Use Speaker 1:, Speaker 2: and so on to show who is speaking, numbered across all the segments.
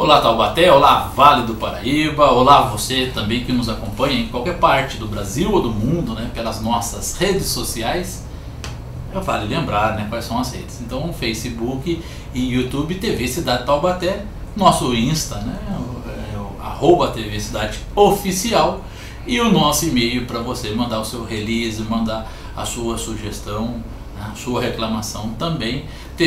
Speaker 1: Olá Taubaté, olá Vale do Paraíba, olá você também que nos acompanha em qualquer parte do Brasil ou do mundo, né, pelas nossas redes sociais. Vale lembrar, né, quais são as redes. Então Facebook e YouTube TV Cidade Taubaté, nosso Insta, né, @ TV Cidade Oficial, e o nosso e-mail para você mandar o seu release, mandar a sua sugestão, a sua reclamação também,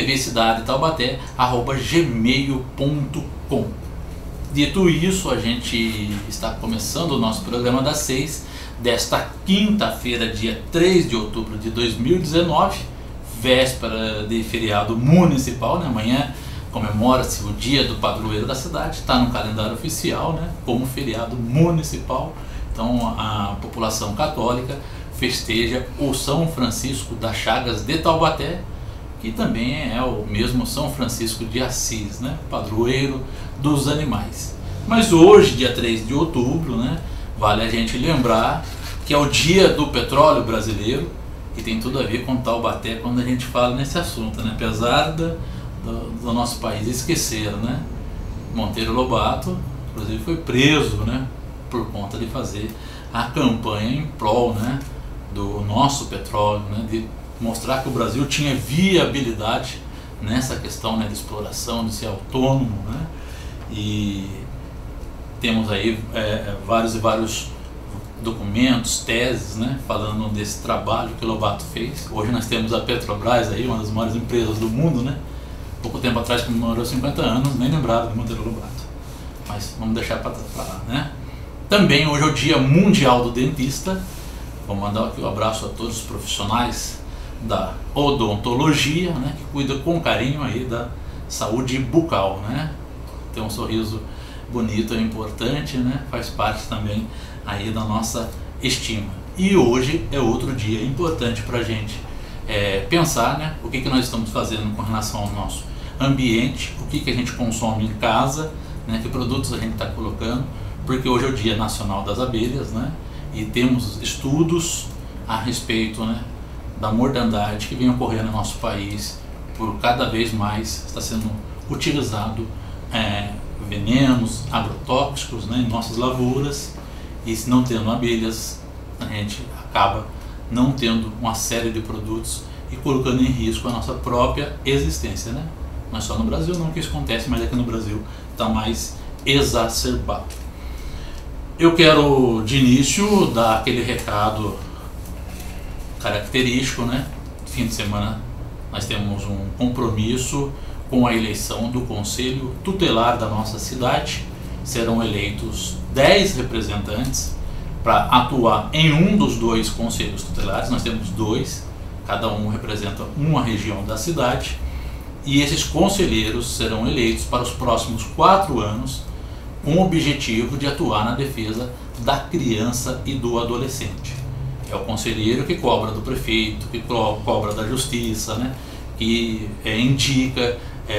Speaker 1: tvcidadetaubaté@gmail.com. Dito isso, a gente está começando o nosso programa das 6 desta quinta-feira, dia 3 de outubro de 2019, véspera de feriado municipal, né? Amanhã comemora-se o dia do padroeiro da cidade, está no calendário oficial, né, como feriado municipal. Então a população católica festeja o São Francisco das Chagas de Taubaté, que também é o mesmo São Francisco de Assis, né, padroeiro dos animais. Mas hoje, dia 3 de outubro, né, vale a gente lembrar que é o dia do petróleo brasileiro, que tem tudo a ver com Taubaté quando a gente fala nesse assunto, né, apesar do nosso país esquecer, né, Monteiro Lobato, inclusive, foi preso, né, por conta de fazer a campanha em prol, né, do nosso petróleo, né, de mostrar que o Brasil tinha viabilidade nessa questão, né, de exploração, de ser autônomo, né, e temos aí vários documentos, teses, né, falando desse trabalho que o Lobato fez. Hoje nós temos a Petrobras aí, uma das maiores empresas do mundo, né, pouco tempo atrás comemorou 50 anos, nem lembrava de Monteiro Lobato, mas vamos deixar para lá, né. Também hoje é o Dia Mundial do Dentista. Vou mandar aqui um abraço a todos os profissionais da odontologia, né, que cuidam com carinho aí da saúde bucal, né. Ter um sorriso bonito é importante, né, faz parte também aí da nossa estima. E hoje é outro dia importante para a gente pensar, né, o que nós estamos fazendo com relação ao nosso ambiente, o que a gente consome em casa, né, que produtos a gente está colocando, porque hoje é o Dia Nacional das Abelhas, né, e temos estudos a respeito, né, da mortandade que vem ocorrendo no nosso país. Por cada vez mais está sendo utilizado venenos, agrotóxicos, né, em nossas lavouras, e se não tendo abelhas, a gente acaba não tendo uma série de produtos e colocando em risco a nossa própria existência, né? Não é só no Brasil não que isso acontece, mas aqui no Brasil está mais exacerbado. Eu quero de início dar aquele recado característico, né? Fim de semana nós temos um compromisso com a eleição do Conselho Tutelar da nossa cidade. Serão eleitos 10 representantes para atuar em um dos dois conselhos tutelares. Nós temos dois, cada um representa uma região da cidade, e esses conselheiros serão eleitos para os próximos 4 anos com o objetivo de atuar na defesa da criança e do adolescente. É o conselheiro que cobra do prefeito, que cobra da justiça, né, que indica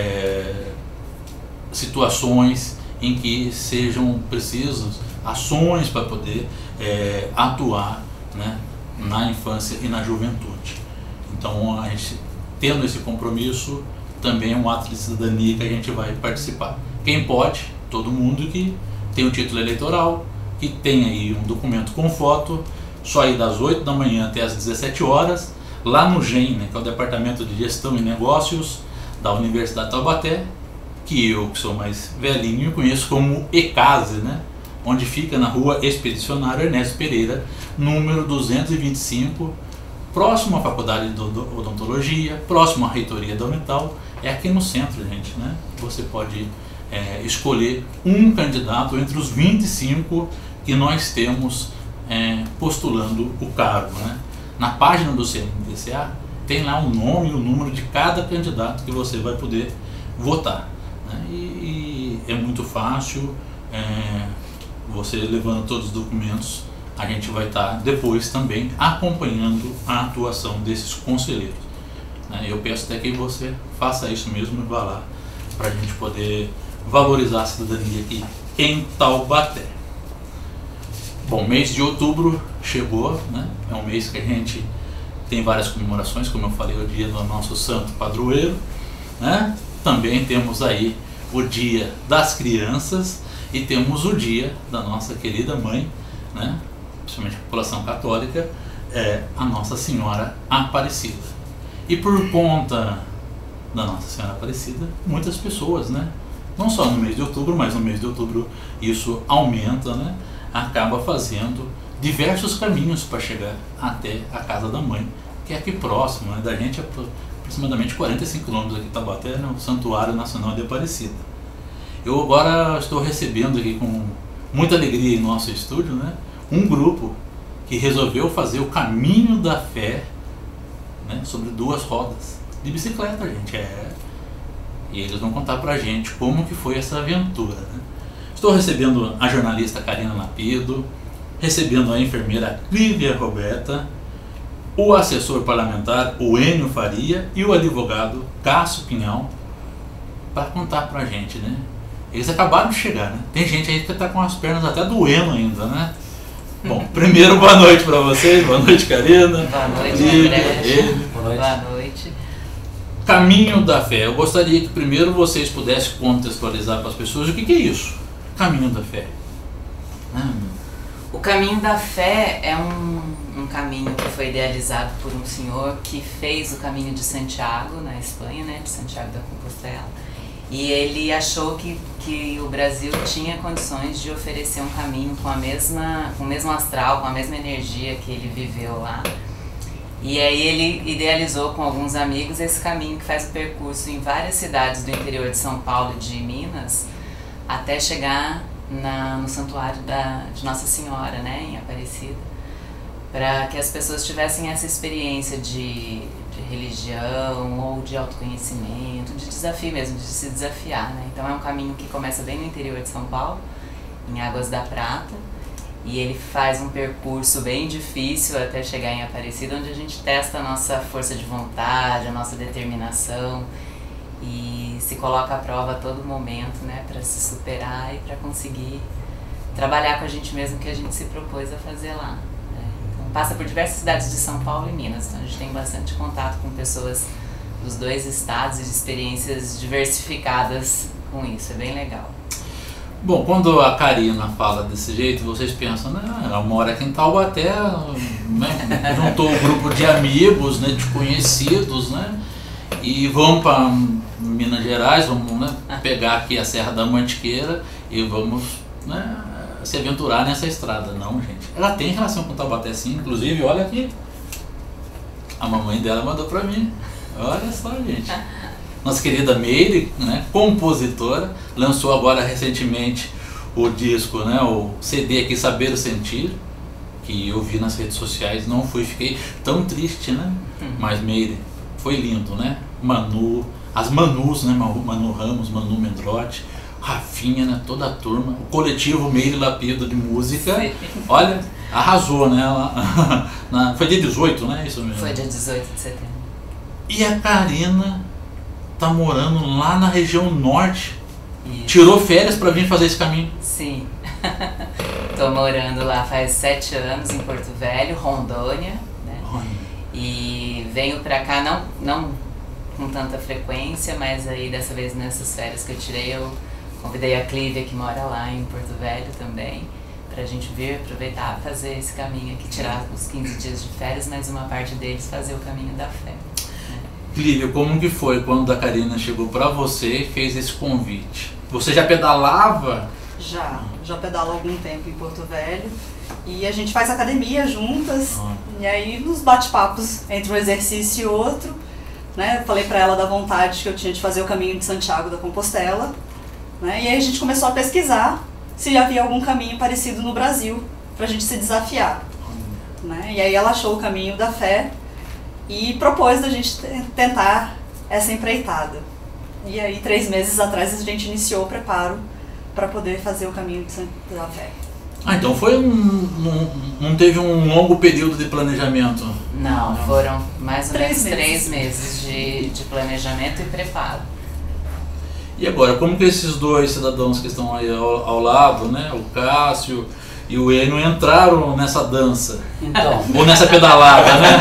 Speaker 1: situações em que sejam precisas ações para poder atuar, né, na infância e na juventude. Então, a gente tendo esse compromisso, também é um ato de cidadania que a gente vai participar. Quem pode? Todo mundo que tem o título eleitoral, que tem aí um documento com foto, só aí das 8 da manhã até as 17 horas, lá no GEM, né, que é o Departamento de Gestão e Negócios da Universidade de Taubaté, que eu, que sou mais velhinho, conheço como ECASE, né, onde fica na rua Expedicionário Ernesto Pereira, número 225, próximo à Faculdade de Odontologia, próximo à Reitoria da Unital. É aqui no centro, gente, né? Você pode escolher um candidato entre os 25 que nós temos postulando o cargo, né? Na página do CNDCA tem lá o nome e o número de cada candidato que você vai poder votar, né? E é muito fácil, você levando todos os documentos, a gente vai estar depois também acompanhando a atuação desses conselheiros, né? Eu peço até que você faça isso mesmo e vá lá para a gente poder valorizar a cidadania aqui em Taubaté. Bom, mês de outubro chegou, né? É um mês que a gente tem várias comemorações, como eu falei, o dia do nosso santo padroeiro, né? Também temos aí o Dia das Crianças e temos o dia da nossa querida mãe, né? Principalmente a população católica, a Nossa Senhora Aparecida. E por conta da Nossa Senhora Aparecida, muitas pessoas, né? Não só no mês de outubro, mas no mês de outubro isso aumenta, né? Acaba fazendo diversos caminhos para chegar até a casa da mãe, que é aqui próximo, né? Da gente, aproximadamente 45 km aqui em Taubaté, no Santuário Nacional de Aparecida. Eu agora estou recebendo aqui com muita alegria em nosso estúdio, né? Um grupo que resolveu fazer o Caminho da Fé, né? Sobre 2 rodas de bicicleta, gente. E eles vão contar pra gente como que foi essa aventura, né? Estou recebendo a jornalista Karina Lapido, recebendo a enfermeira Clívia Roberta, o assessor parlamentar, o Enio Faria, e o advogado Cássio Pinhal, para contar pra gente, né? Eles acabaram de chegar, né? Tem gente aí que tá com as pernas até doendo ainda, né? Bom, primeiro, boa noite para vocês, boa noite, Karina.
Speaker 2: Boa noite, André.
Speaker 1: Boa noite. Caminho da Fé. Eu gostaria que primeiro vocês pudessem contextualizar para as pessoas o que é isso, Caminho da Fé.
Speaker 2: O Caminho da Fé é um caminho que foi idealizado por um senhor que fez o Caminho de Santiago, na Espanha, né, de Santiago da Compostela. E ele achou que o Brasil tinha condições de oferecer um caminho com o mesmo astral, com a mesma energia que ele viveu lá. E aí ele idealizou com alguns amigos esse caminho que faz o percurso em várias cidades do interior de São Paulo e de Minas, até chegar no santuário de Nossa Senhora, né, em Aparecida, para que as pessoas tivessem essa experiência de religião ou de autoconhecimento, de desafio mesmo, de se desafiar, né? Então é um caminho que começa bem no interior de São Paulo, em Águas da Prata, e ele faz um percurso bem difícil até chegar em Aparecida, onde a gente testa a nossa força de vontade, a nossa determinação, e se coloca à prova a todo momento, né, para se superar e para conseguir trabalhar com a gente mesmo que a gente se propôs a fazer lá. Passa por diversas cidades de São Paulo e Minas, então a gente tem bastante contato com pessoas dos 2 estados e de experiências diversificadas com isso, é bem legal.
Speaker 1: Bom, quando a Karina fala desse jeito, vocês pensam, né, ela mora aqui em Taubaté, né, juntou um grupo de amigos, né, de conhecidos, né, e vamos para Minas Gerais, vamos, né, pegar aqui a Serra da Mantiqueira e vamos, né, se aventurar nessa estrada. Não, gente. Ela tem relação com Taubaté, sim. Inclusive, olha aqui. A mamãe dela mandou pra mim. Olha só, gente. Nossa querida Meire, né, compositora, lançou agora recentemente o disco, né, o CD aqui, Saber Sentir, que eu vi nas redes sociais. Não fiquei tão triste, né? Mas Meire, foi lindo, né? Manu, as Manus, né? Manu Ramos, Manu Mendrotti, Rafinha, né? Toda a turma, o coletivo Meire Lapido de música. Sim. Olha, arrasou, né? Foi dia 18, né? Isso mesmo.
Speaker 2: Foi dia 18 de setembro.
Speaker 1: E a Karina tá morando lá na região norte.
Speaker 2: Isso.
Speaker 1: Tirou férias para vir fazer esse caminho.
Speaker 2: Sim. Tô morando lá faz 7 anos em Porto Velho, Rondônia, né? E venho pra cá não com tanta frequência, mas aí dessa vez nessas férias que eu tirei, eu convidei a Clívia, que mora lá em Porto Velho também, pra gente vir aproveitar, fazer esse caminho aqui, tirar os 15 dias de férias, mas uma parte deles fazer o Caminho da Fé.
Speaker 1: Clívia, como que foi quando a Karina chegou pra você e fez esse convite? Você já pedalava?
Speaker 3: Já pedalo há algum tempo em Porto Velho e a gente faz academia juntas. E aí nos bate-papos entre um exercício e outro, né, eu falei pra ela da vontade que eu tinha de fazer o Caminho de Santiago da Compostela, né, e aí a gente começou a pesquisar se havia algum caminho parecido no Brasil pra gente se desafiar, né, e aí ela achou o Caminho da Fé e propôs da gente tentar essa empreitada. E aí 3 meses atrás a gente iniciou o preparo para poder fazer o Caminho da Fé.
Speaker 1: Ah, então foi não teve um longo período de planejamento?
Speaker 2: Não, foram mais ou menos 3 meses de planejamento e preparo.
Speaker 1: E agora, como que esses 2 cidadãos que estão aí ao lado, né, o Cássio e o Enio, entraram nessa dança?
Speaker 4: Então,
Speaker 1: ou nessa pedalada, né?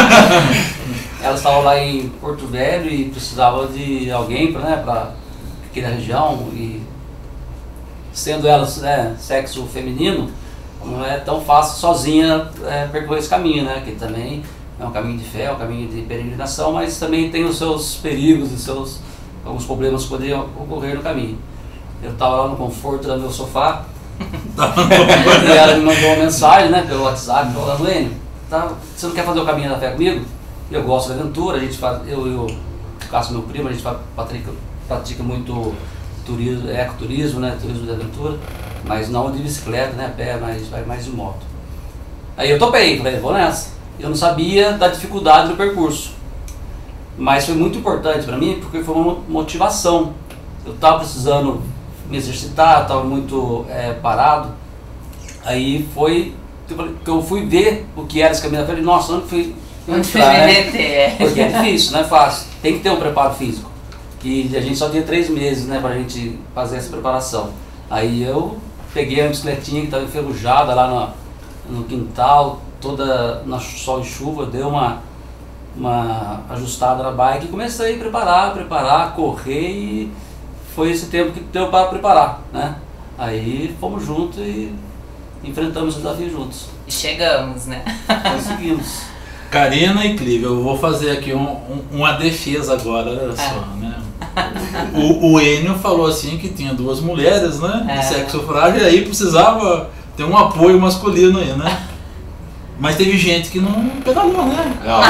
Speaker 4: Elas estavam lá em Porto Velho e precisavam de alguém aqui na região, e sendo elas, né, sexo feminino, não é tão fácil sozinha percorrer esse caminho, né? Que também é um caminho de fé, é um caminho de peregrinação, mas também tem os seus perigos e alguns problemas que poderiam ocorrer no caminho. Eu estava lá no conforto do meu sofá, e ela me mandou uma mensagem, né, pelo WhatsApp, falando: Enio, você não quer fazer o caminho da fé comigo? Eu gosto da aventura, a gente faz, eu e o Cássio, meu primo, a gente pratica muito turismo, ecoturismo, né, turismo de aventura, mas não de bicicleta, né, a pé, mas vai mais de moto. Aí eu topei, falei, vou nessa. Eu não sabia da dificuldade do percurso, mas foi muito importante para mim porque foi uma motivação. Eu estava precisando me exercitar, estava muito parado. Aí foi que eu fui ver o que era esse caminho da fé. Falei, nossa, onde fui entrar, né? Porque é difícil, não é fácil. Tem que ter um preparo físico. E a gente só tinha 3 meses, né, pra gente fazer essa preparação. Aí eu peguei a bicicletinha que estava enferrujada lá no quintal, toda na sol e chuva, dei uma ajustada na bike e comecei a preparar, correr, e foi esse tempo que deu para preparar, né? Aí fomos juntos e enfrentamos o desafio juntos.
Speaker 2: E chegamos, né?
Speaker 4: Conseguimos.
Speaker 1: Karina e Clívia, eu vou fazer aqui uma defesa agora só, né? O Enio falou assim que tinha 2 mulheres, né? De sexo frágil, e aí precisava ter um apoio masculino aí, né? Mas teve gente que não pedalou, né?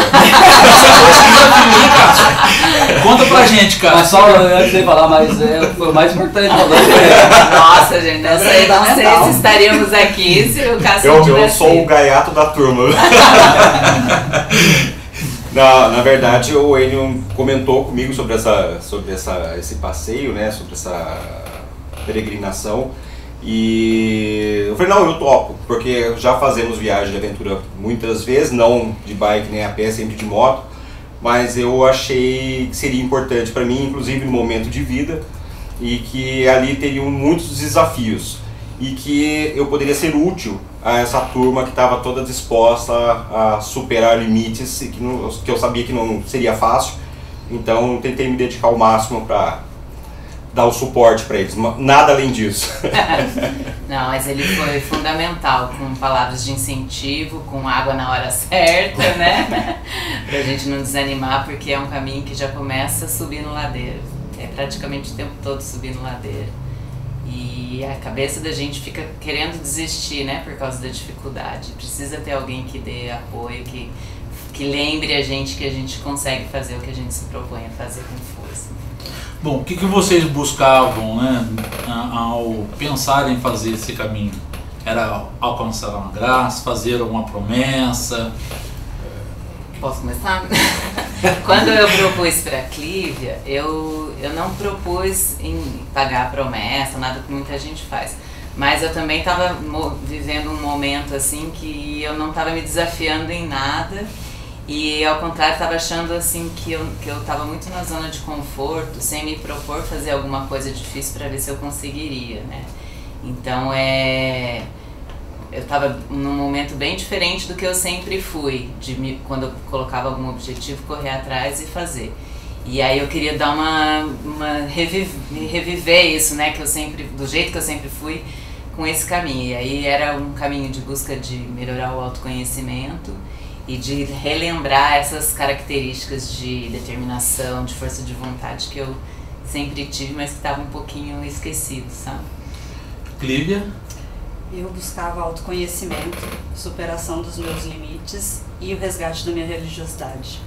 Speaker 1: Conta pra gente, cara.
Speaker 4: Mas só antes de falar, mas foi o mais importante.
Speaker 2: Nossa, gente, não sei se estaríamos aqui se o Cássio tivesse.
Speaker 5: Eu sou o gaiato da turma. Na verdade, o Enio comentou comigo sobre esse passeio, né? Sobre essa peregrinação. E eu falei, não, eu topo, porque já fazemos viagem de aventura muitas vezes, não de bike nem a pé, sempre de moto, mas eu achei que seria importante para mim, inclusive no momento de vida, e que ali teriam muitos desafios, e que eu poderia ser útil a essa turma que estava toda disposta a superar limites, e que eu sabia que não seria fácil, então tentei me dedicar ao máximo para dar o suporte para eles, nada além disso.
Speaker 2: Não, mas ele foi fundamental, com palavras de incentivo, com água na hora certa, né? Pra gente não desanimar, porque é um caminho que já começa subindo ladeira. É praticamente o tempo todo subindo ladeira. E a cabeça da gente fica querendo desistir, né? Por causa da dificuldade. Precisa ter alguém que dê apoio, que lembre a gente que a gente consegue fazer o que a gente se propõe a fazer com força.
Speaker 1: Bom, o que vocês buscavam, né, ao pensar em fazer esse caminho? Era alcançar uma graça, fazer uma promessa?
Speaker 2: Posso começar? Quando eu propus para a Clívia, eu não propus em pagar a promessa, nada que muita gente faz. Mas eu também estava vivendo um momento assim que eu não estava me desafiando em nada. E ao contrário, estava achando assim que eu estava muito na zona de conforto, sem me propor fazer alguma coisa difícil para ver se eu conseguiria, né? Então eu estava num momento bem diferente do que eu sempre fui, quando eu colocava algum objetivo, correr atrás e fazer. E aí eu queria dar reviver isso, né? Que eu sempre, do jeito que eu sempre fui, com esse caminho. E aí era um caminho de busca de melhorar o autoconhecimento e de relembrar essas características de determinação, de força de vontade que eu sempre tive, mas que estavam um pouquinho esquecidos, sabe?
Speaker 1: Clívia?
Speaker 3: Eu buscava autoconhecimento, superação dos meus limites e o resgate da minha religiosidade.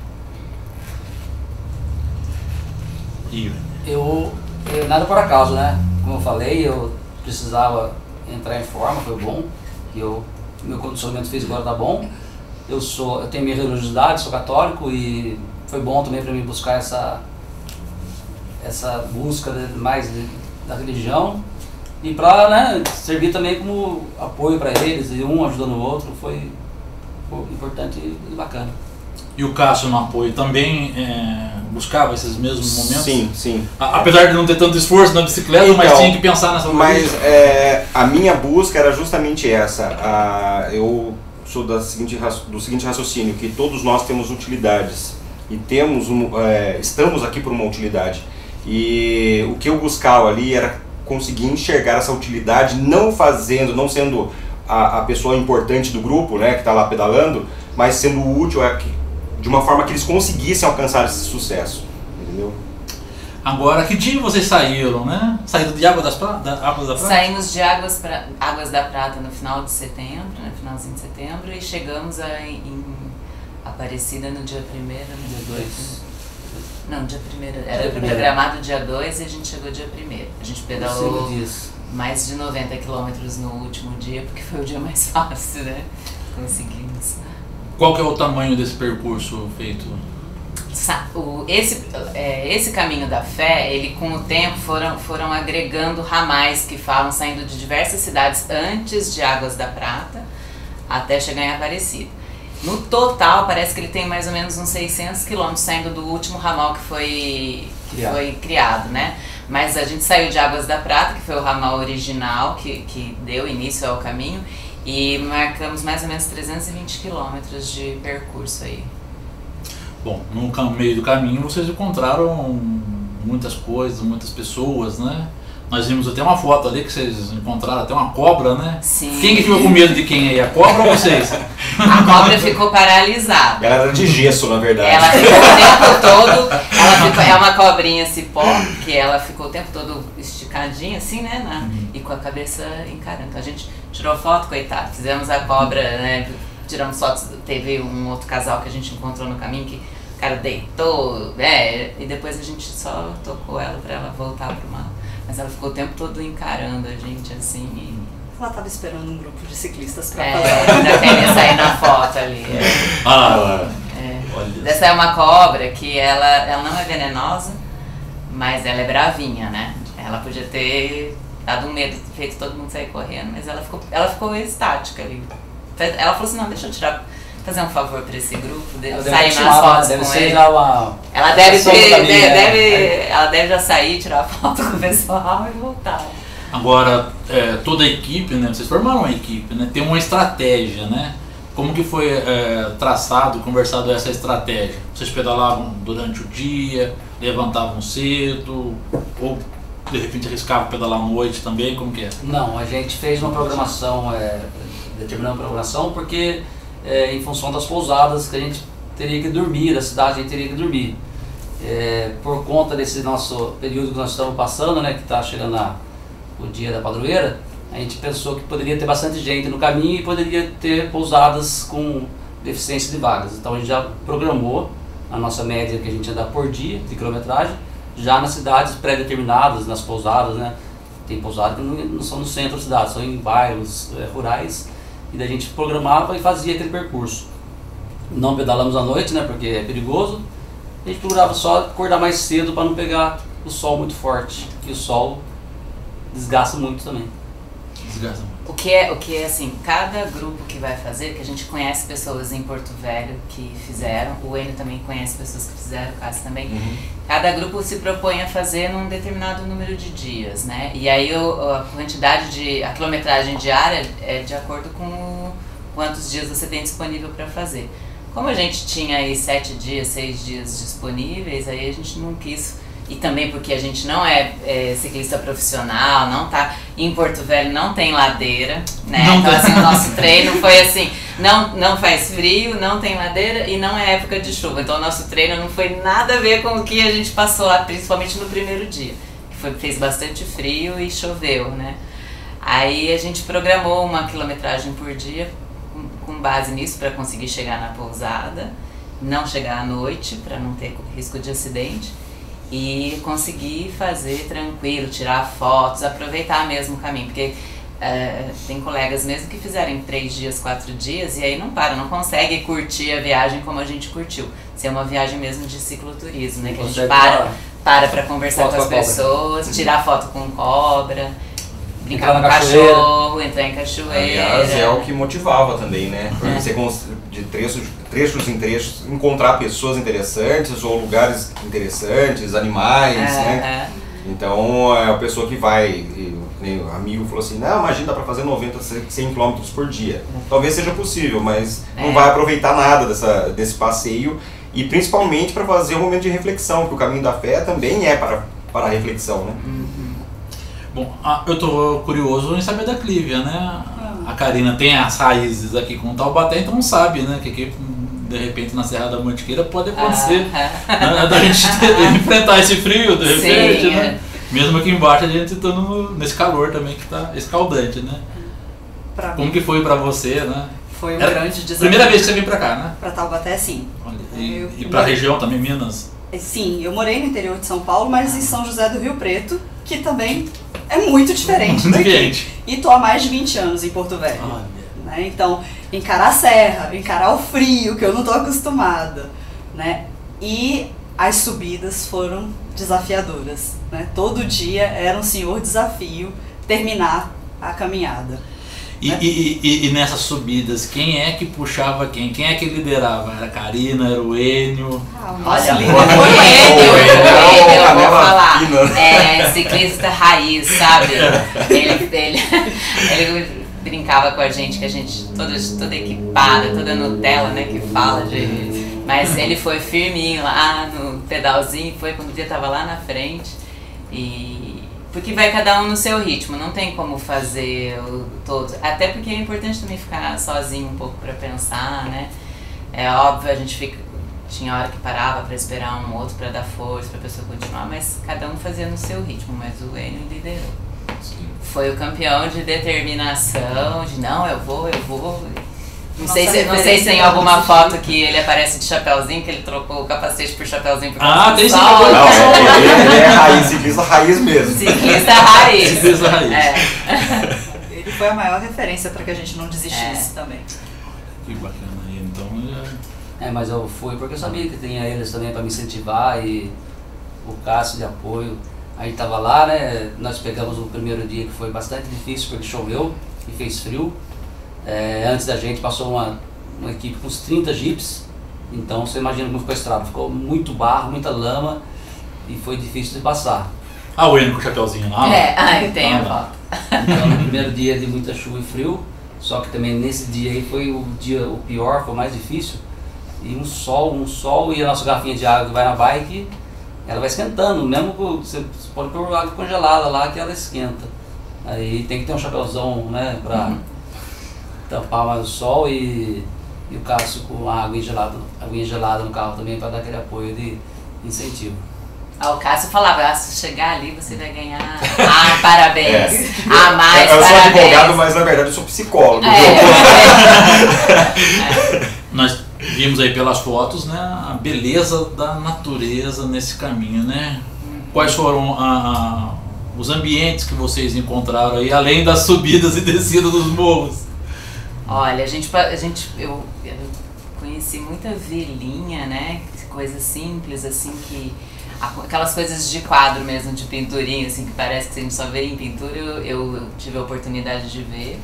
Speaker 4: Eu nada por acaso, né? Como eu falei, eu precisava entrar em forma, foi bom. Meu condicionamento físico agora tá bom. Eu tenho minha religiosidade, sou católico, e foi bom também para mim buscar essa busca da religião, e para, né, servir também como apoio para eles, e um ajudando o outro, foi importante e bacana.
Speaker 1: E o Cássio no apoio também buscava esses mesmos momentos?
Speaker 5: Sim, sim.
Speaker 1: Apesar de não ter tanto esforço na bicicleta, então, mas tinha que pensar nessa coisa.
Speaker 5: Mas a minha busca era justamente essa. Eu sou do seguinte raciocínio, que todos nós temos utilidades e estamos aqui por uma utilidade. E o que eu buscava ali era conseguir enxergar essa utilidade, não sendo a pessoa importante do grupo, né, que está lá pedalando, mas sendo útil de uma forma que eles conseguissem alcançar esse sucesso, entendeu?
Speaker 1: Agora, que dia vocês saíram, né? Saíram de Águas da Prata?
Speaker 2: Saímos de Águas da Prata no final de setembro, né, finalzinho de setembro, e chegamos em Aparecida no dia 1º,
Speaker 4: Dia 2.
Speaker 2: Não, dia 1º, era programado dia 2 e a gente chegou dia 1º. A gente pedalou mais de 90 quilômetros no último dia, porque foi o dia mais fácil, né? Conseguimos.
Speaker 1: Qual que é o tamanho desse percurso feito?
Speaker 2: Esse caminho da fé, ele com o tempo foram agregando ramais que falam, saindo de diversas cidades antes de Águas da Prata até chegar em Aparecida. No total, parece que ele tem mais ou menos uns 600 quilômetros saindo do último ramal que foi criado, né? Mas a gente saiu de Águas da Prata, que foi o ramal original que deu início ao caminho, e marcamos mais ou menos 320 quilômetros de percurso aí.
Speaker 1: Bom, no meio do caminho vocês encontraram muitas coisas, muitas pessoas, né? Nós vimos até uma foto ali que vocês encontraram até uma cobra, né?
Speaker 2: Sim.
Speaker 1: Quem que ficou com medo de quem aí? A cobra ou vocês?
Speaker 2: A cobra ficou paralisada.
Speaker 5: Ela era de gesso, na verdade.
Speaker 2: Ela ficou o tempo todo, é uma cobrinha cipó, que ela ficou o tempo todo esticadinha assim, né? E com a cabeça encarando. Então a gente tirou foto, coitado. Fizemos a cobra, né? Tiramos fotos. Teve um outro casal que a gente encontrou no caminho que o cara deitou, e depois a gente só tocou ela pra ela voltar pro mar. Mas ela ficou o tempo todo encarando a gente, assim.
Speaker 3: Ela estava esperando um grupo de ciclistas para
Speaker 2: fazer. Ainda queria sair na foto ali. Essa é uma cobra que ela não é venenosa, mas ela é bravinha, né? Ela podia ter dado um medo, feito todo mundo sair correndo, mas ela ficou estática ali. Ela falou assim, não, deixa eu fazer um favor para esse grupo, sair nas fotos com ele. Ela deve já sair, tirar foto com o pessoal e voltar.
Speaker 1: Agora, toda a equipe, né? Vocês formaram uma equipe, né? Tem uma estratégia, né? Como que foi traçado, conversado essa estratégia? Vocês pedalavam durante o dia, levantavam cedo, ou de repente arriscavam pedalar à noite também? Como que é?
Speaker 4: Não, a gente fez uma programação, determinada programação, porque em função das pousadas que a gente teria que dormir, da cidade a gente teria que dormir. Por conta desse nosso período que nós estamos passando, né, que está chegando o dia da padroeira, a gente pensou que poderia ter bastante gente no caminho e poderia ter pousadas com deficiência de vagas. Então a gente já programou a nossa média que a gente anda por dia de quilometragem, já nas cidades pré-determinadas, nas pousadas, né? Tem pousadas que não são no centro da cidade, são em bairros rurais, e daí a gente programava e fazia aquele percurso. Não pedalamos à noite, né, porque é perigoso. A gente procurava só acordar mais cedo para não pegar o sol muito forte, que o sol desgasta muito também.
Speaker 1: Desgasta muito.
Speaker 2: O que é assim, cada grupo que vai fazer, que a gente conhece pessoas em Porto Velho que fizeram, o Enio também conhece pessoas que fizeram, o Cássio também. Cada grupo se propõe a fazer num determinado número de dias, né? E aí a quilometragem diária é de acordo com quantos dias você tem disponível para fazer. Como a gente tinha aí 7 dias, 6 dias disponíveis, aí a gente não quis. E também porque a gente não é ciclista profissional, não tá em Porto Velho, não tem ladeira, né? Então assim, o nosso treino foi assim, não faz frio, não tem ladeira e não é época de chuva. Então o nosso treino não foi nada a ver com o que a gente passou lá, principalmente no primeiro dia, que fez bastante frio e choveu, né? Aí a gente programou uma quilometragem por dia com base nisso para conseguir chegar na pousada, não chegar à noite para não ter risco de acidente. E conseguir fazer tranquilo, tirar fotos, aproveitar mesmo o caminho, porque tem colegas mesmo que fizeram em 3 dias, 4 dias e aí não consegue curtir a viagem como a gente curtiu. Se é uma viagem mesmo de cicloturismo, né? Que a gente para conversar com as pessoas, tirar foto com cobra, brincar com cachorro, entrar em cachoeira.
Speaker 5: Aliás, é o que motivava também, né? Porque você de trechos em trechos, encontrar pessoas interessantes ou lugares interessantes, animais, né? Então, a pessoa que vai, o amigo falou assim, não, imagina, dá pra fazer 90, 100 km por dia. Talvez seja possível, mas não vai aproveitar nada desse passeio e principalmente para fazer um momento de reflexão, porque o caminho da fé também é para para a reflexão, né?
Speaker 1: Bom, eu tô curioso em saber da Clívia, né? A Karina tem as raízes aqui com Taubaté, então sabe, né? Que aqui, de repente, na Serra da Mantiqueira pode acontecer, né, da gente enfrentar esse frio, de repente,
Speaker 2: Sim,
Speaker 1: né? Mesmo aqui embaixo a gente tá nesse calor também que tá escaldante, né? Como que foi pra você, né?
Speaker 3: Foi um grande desafio.
Speaker 1: Primeira vez que você veio pra cá, né?
Speaker 3: Pra Taubaté, sim.
Speaker 1: Olha, e pra região também, Minas?
Speaker 3: Sim, eu morei no interior de São Paulo, mas em São José do Rio Preto, que também é muito diferente daqui. E tô há mais de 20 anos em Porto Velho. Né? Então, encarar a serra, encarar o frio, que eu não tô acostumada, né? E as subidas foram desafiadoras, né? Todo dia era um senhor desafio terminar a caminhada.
Speaker 1: E nessas subidas, quem é que puxava quem? Quem é que liderava? Era a Karina, era o Enio?
Speaker 2: Olha, o Enio, eu vou falar, ciclista raiz, sabe? Ele brincava com a gente, que a gente toda equipada, toda Nutella, né, que fala de... Mas ele foi firminho lá no pedalzinho, foi quando o dia tava lá na frente. Porque vai cada um no seu ritmo, não tem como fazer todos. Até porque é importante também ficar sozinho um pouco para pensar, né? É óbvio, a gente tinha hora que parava para esperar um outro para dar força, para a pessoa continuar, mas cada um fazia no seu ritmo, mas o Enio liderou. Sim. Foi o campeão de determinação, de não, eu vou. Não sei se tem alguma foto que ele aparece de chapeuzinho, que ele trocou o capacete por chapeuzinho por causa do sol.
Speaker 5: Ele é raiz, ciclista raiz mesmo.
Speaker 2: Ciclista raiz.
Speaker 1: Ciclista raiz.
Speaker 3: Ele foi a maior referência para que a gente não desistisse também.
Speaker 1: Que bacana aí, então...
Speaker 4: mas eu fui porque eu sabia que tinha eles também para me incentivar e o Cássio de apoio. Aí tava lá, né, nós pegamos o primeiro dia que foi bastante difícil porque choveu e fez frio. Antes da gente passou uma equipe com uns 30 jipes, então você imagina como ficou a estrada, ficou muito barro, muita lama e foi difícil de passar.
Speaker 1: O Enio com o chapeuzinho lá?
Speaker 2: Tem a foto.
Speaker 4: Então no primeiro dia de muita chuva e frio, só que também nesse dia aí foi o pior, foi o mais difícil, e um sol e a nossa garrafinha de água que vai na bike, ela vai esquentando, mesmo que você pode pôr água congelada lá que ela esquenta, aí tem que ter um chapeuzão, né, pra... tampar mais o sol e o Cássio com a aguinha gelada no carro também para dar aquele apoio de incentivo.
Speaker 2: O Cássio falava, se chegar ali você vai ganhar, parabéns, mais
Speaker 5: eu
Speaker 2: parabéns.
Speaker 5: sou advogado, mas na verdade eu sou psicólogo.
Speaker 1: Nós vimos aí pelas fotos, né, a beleza da natureza nesse caminho, né? Quais foram os ambientes que vocês encontraram aí, além das subidas e descidas dos morros?
Speaker 2: Olha, eu conheci muita vilinha, né? Coisas simples, assim, aquelas coisas de quadro mesmo, de pinturinha, assim, que parece que a gente só vê em pintura, eu tive a oportunidade de ver.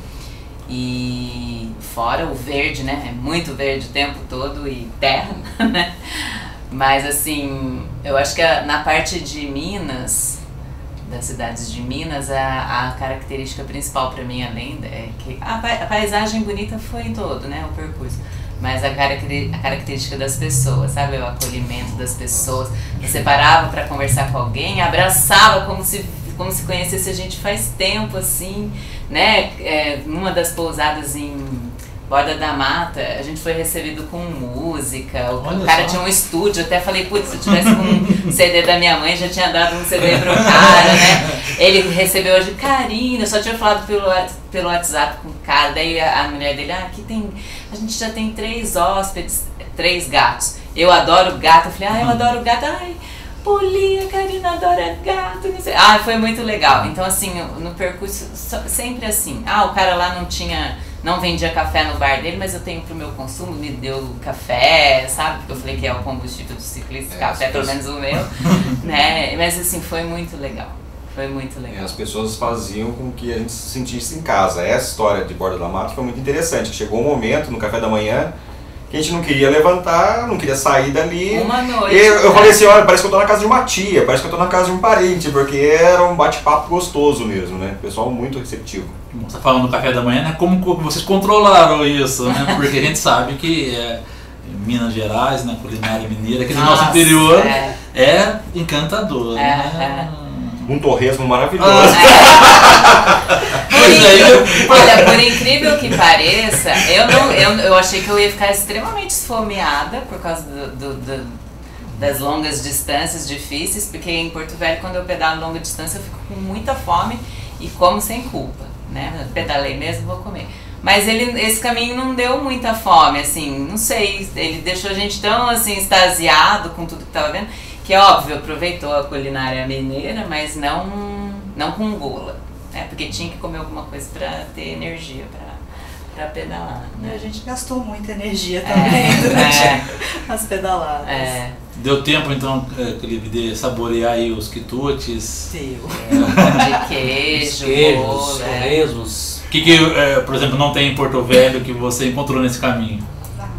Speaker 2: E fora o verde, né? É muito verde o tempo todo e terra, né? Mas, assim, eu acho que na parte de Minas... das cidades de Minas, a característica principal para mim, além que a paisagem bonita foi em todo, né, o percurso, mas a característica das pessoas, sabe, o acolhimento das pessoas. Você parava para conversar com alguém, abraçava como se conhecesse a gente faz tempo, assim, né, numa das pousadas em Borda da Mata, a gente foi recebido com música, o cara tinha um estúdio, até falei, putz, se eu tivesse com um CD da minha mãe, já tinha dado um CD pro cara, né? Ele recebeu hoje, Karina, eu só tinha falado pelo WhatsApp com o cara, daí a mulher dele, a gente já tem 3 hóspedes, 3 gatos. Eu adoro gato, eu falei, eu adoro gato, Polia, a Karina adora gato, não sei. Foi muito legal. Então, assim, no percurso, sempre assim, o cara lá não vendia café no bar dele, mas eu tenho pro meu consumo, me deu café, sabe? Porque eu falei que é o combustível do ciclista, café, pelo menos o meu, né? Mas assim, foi muito legal. Foi muito legal.
Speaker 5: As pessoas faziam com que a gente se sentisse em casa. Essa história de Borda da Mata foi muito interessante. Chegou um momento no café da manhã que a gente não queria levantar, não queria sair dali.
Speaker 2: Uma noite.
Speaker 5: E eu falei assim, olha, parece que eu tô na casa de uma tia, parece que eu tô na casa de um parente, porque era um bate-papo gostoso mesmo, né? Pessoal muito receptivo.
Speaker 1: Você tá falando do café da manhã, né? Como vocês controlaram isso, né? Porque a gente sabe que Minas Gerais, né, culinária mineira, aqui no nosso interior, é encantador, né?
Speaker 5: Um torresmo maravilhoso.
Speaker 2: Olha, por incrível que pareça, eu achei que eu ia ficar extremamente esfomeada por causa das longas distâncias difíceis, porque em Porto Velho, quando eu pedalo longa distância, eu fico com muita fome e como sem culpa, né? Eu pedalei mesmo, vou comer. Mas esse caminho não deu muita fome, assim, não sei, ele deixou a gente tão, assim, extasiado com tudo que tava vendo, que é óbvio, aproveitou a culinária mineira, mas não com gula, né? Porque tinha que comer alguma coisa para ter energia para pedalar, né?
Speaker 3: E a gente gastou muita energia também durante as pedaladas.
Speaker 1: Deu tempo então, Clive, de saborear aí os quitutes?
Speaker 2: Deu. De queijo, bolo,
Speaker 4: torresmos.
Speaker 1: O que, por exemplo, não tem em Porto Velho que você encontrou nesse caminho?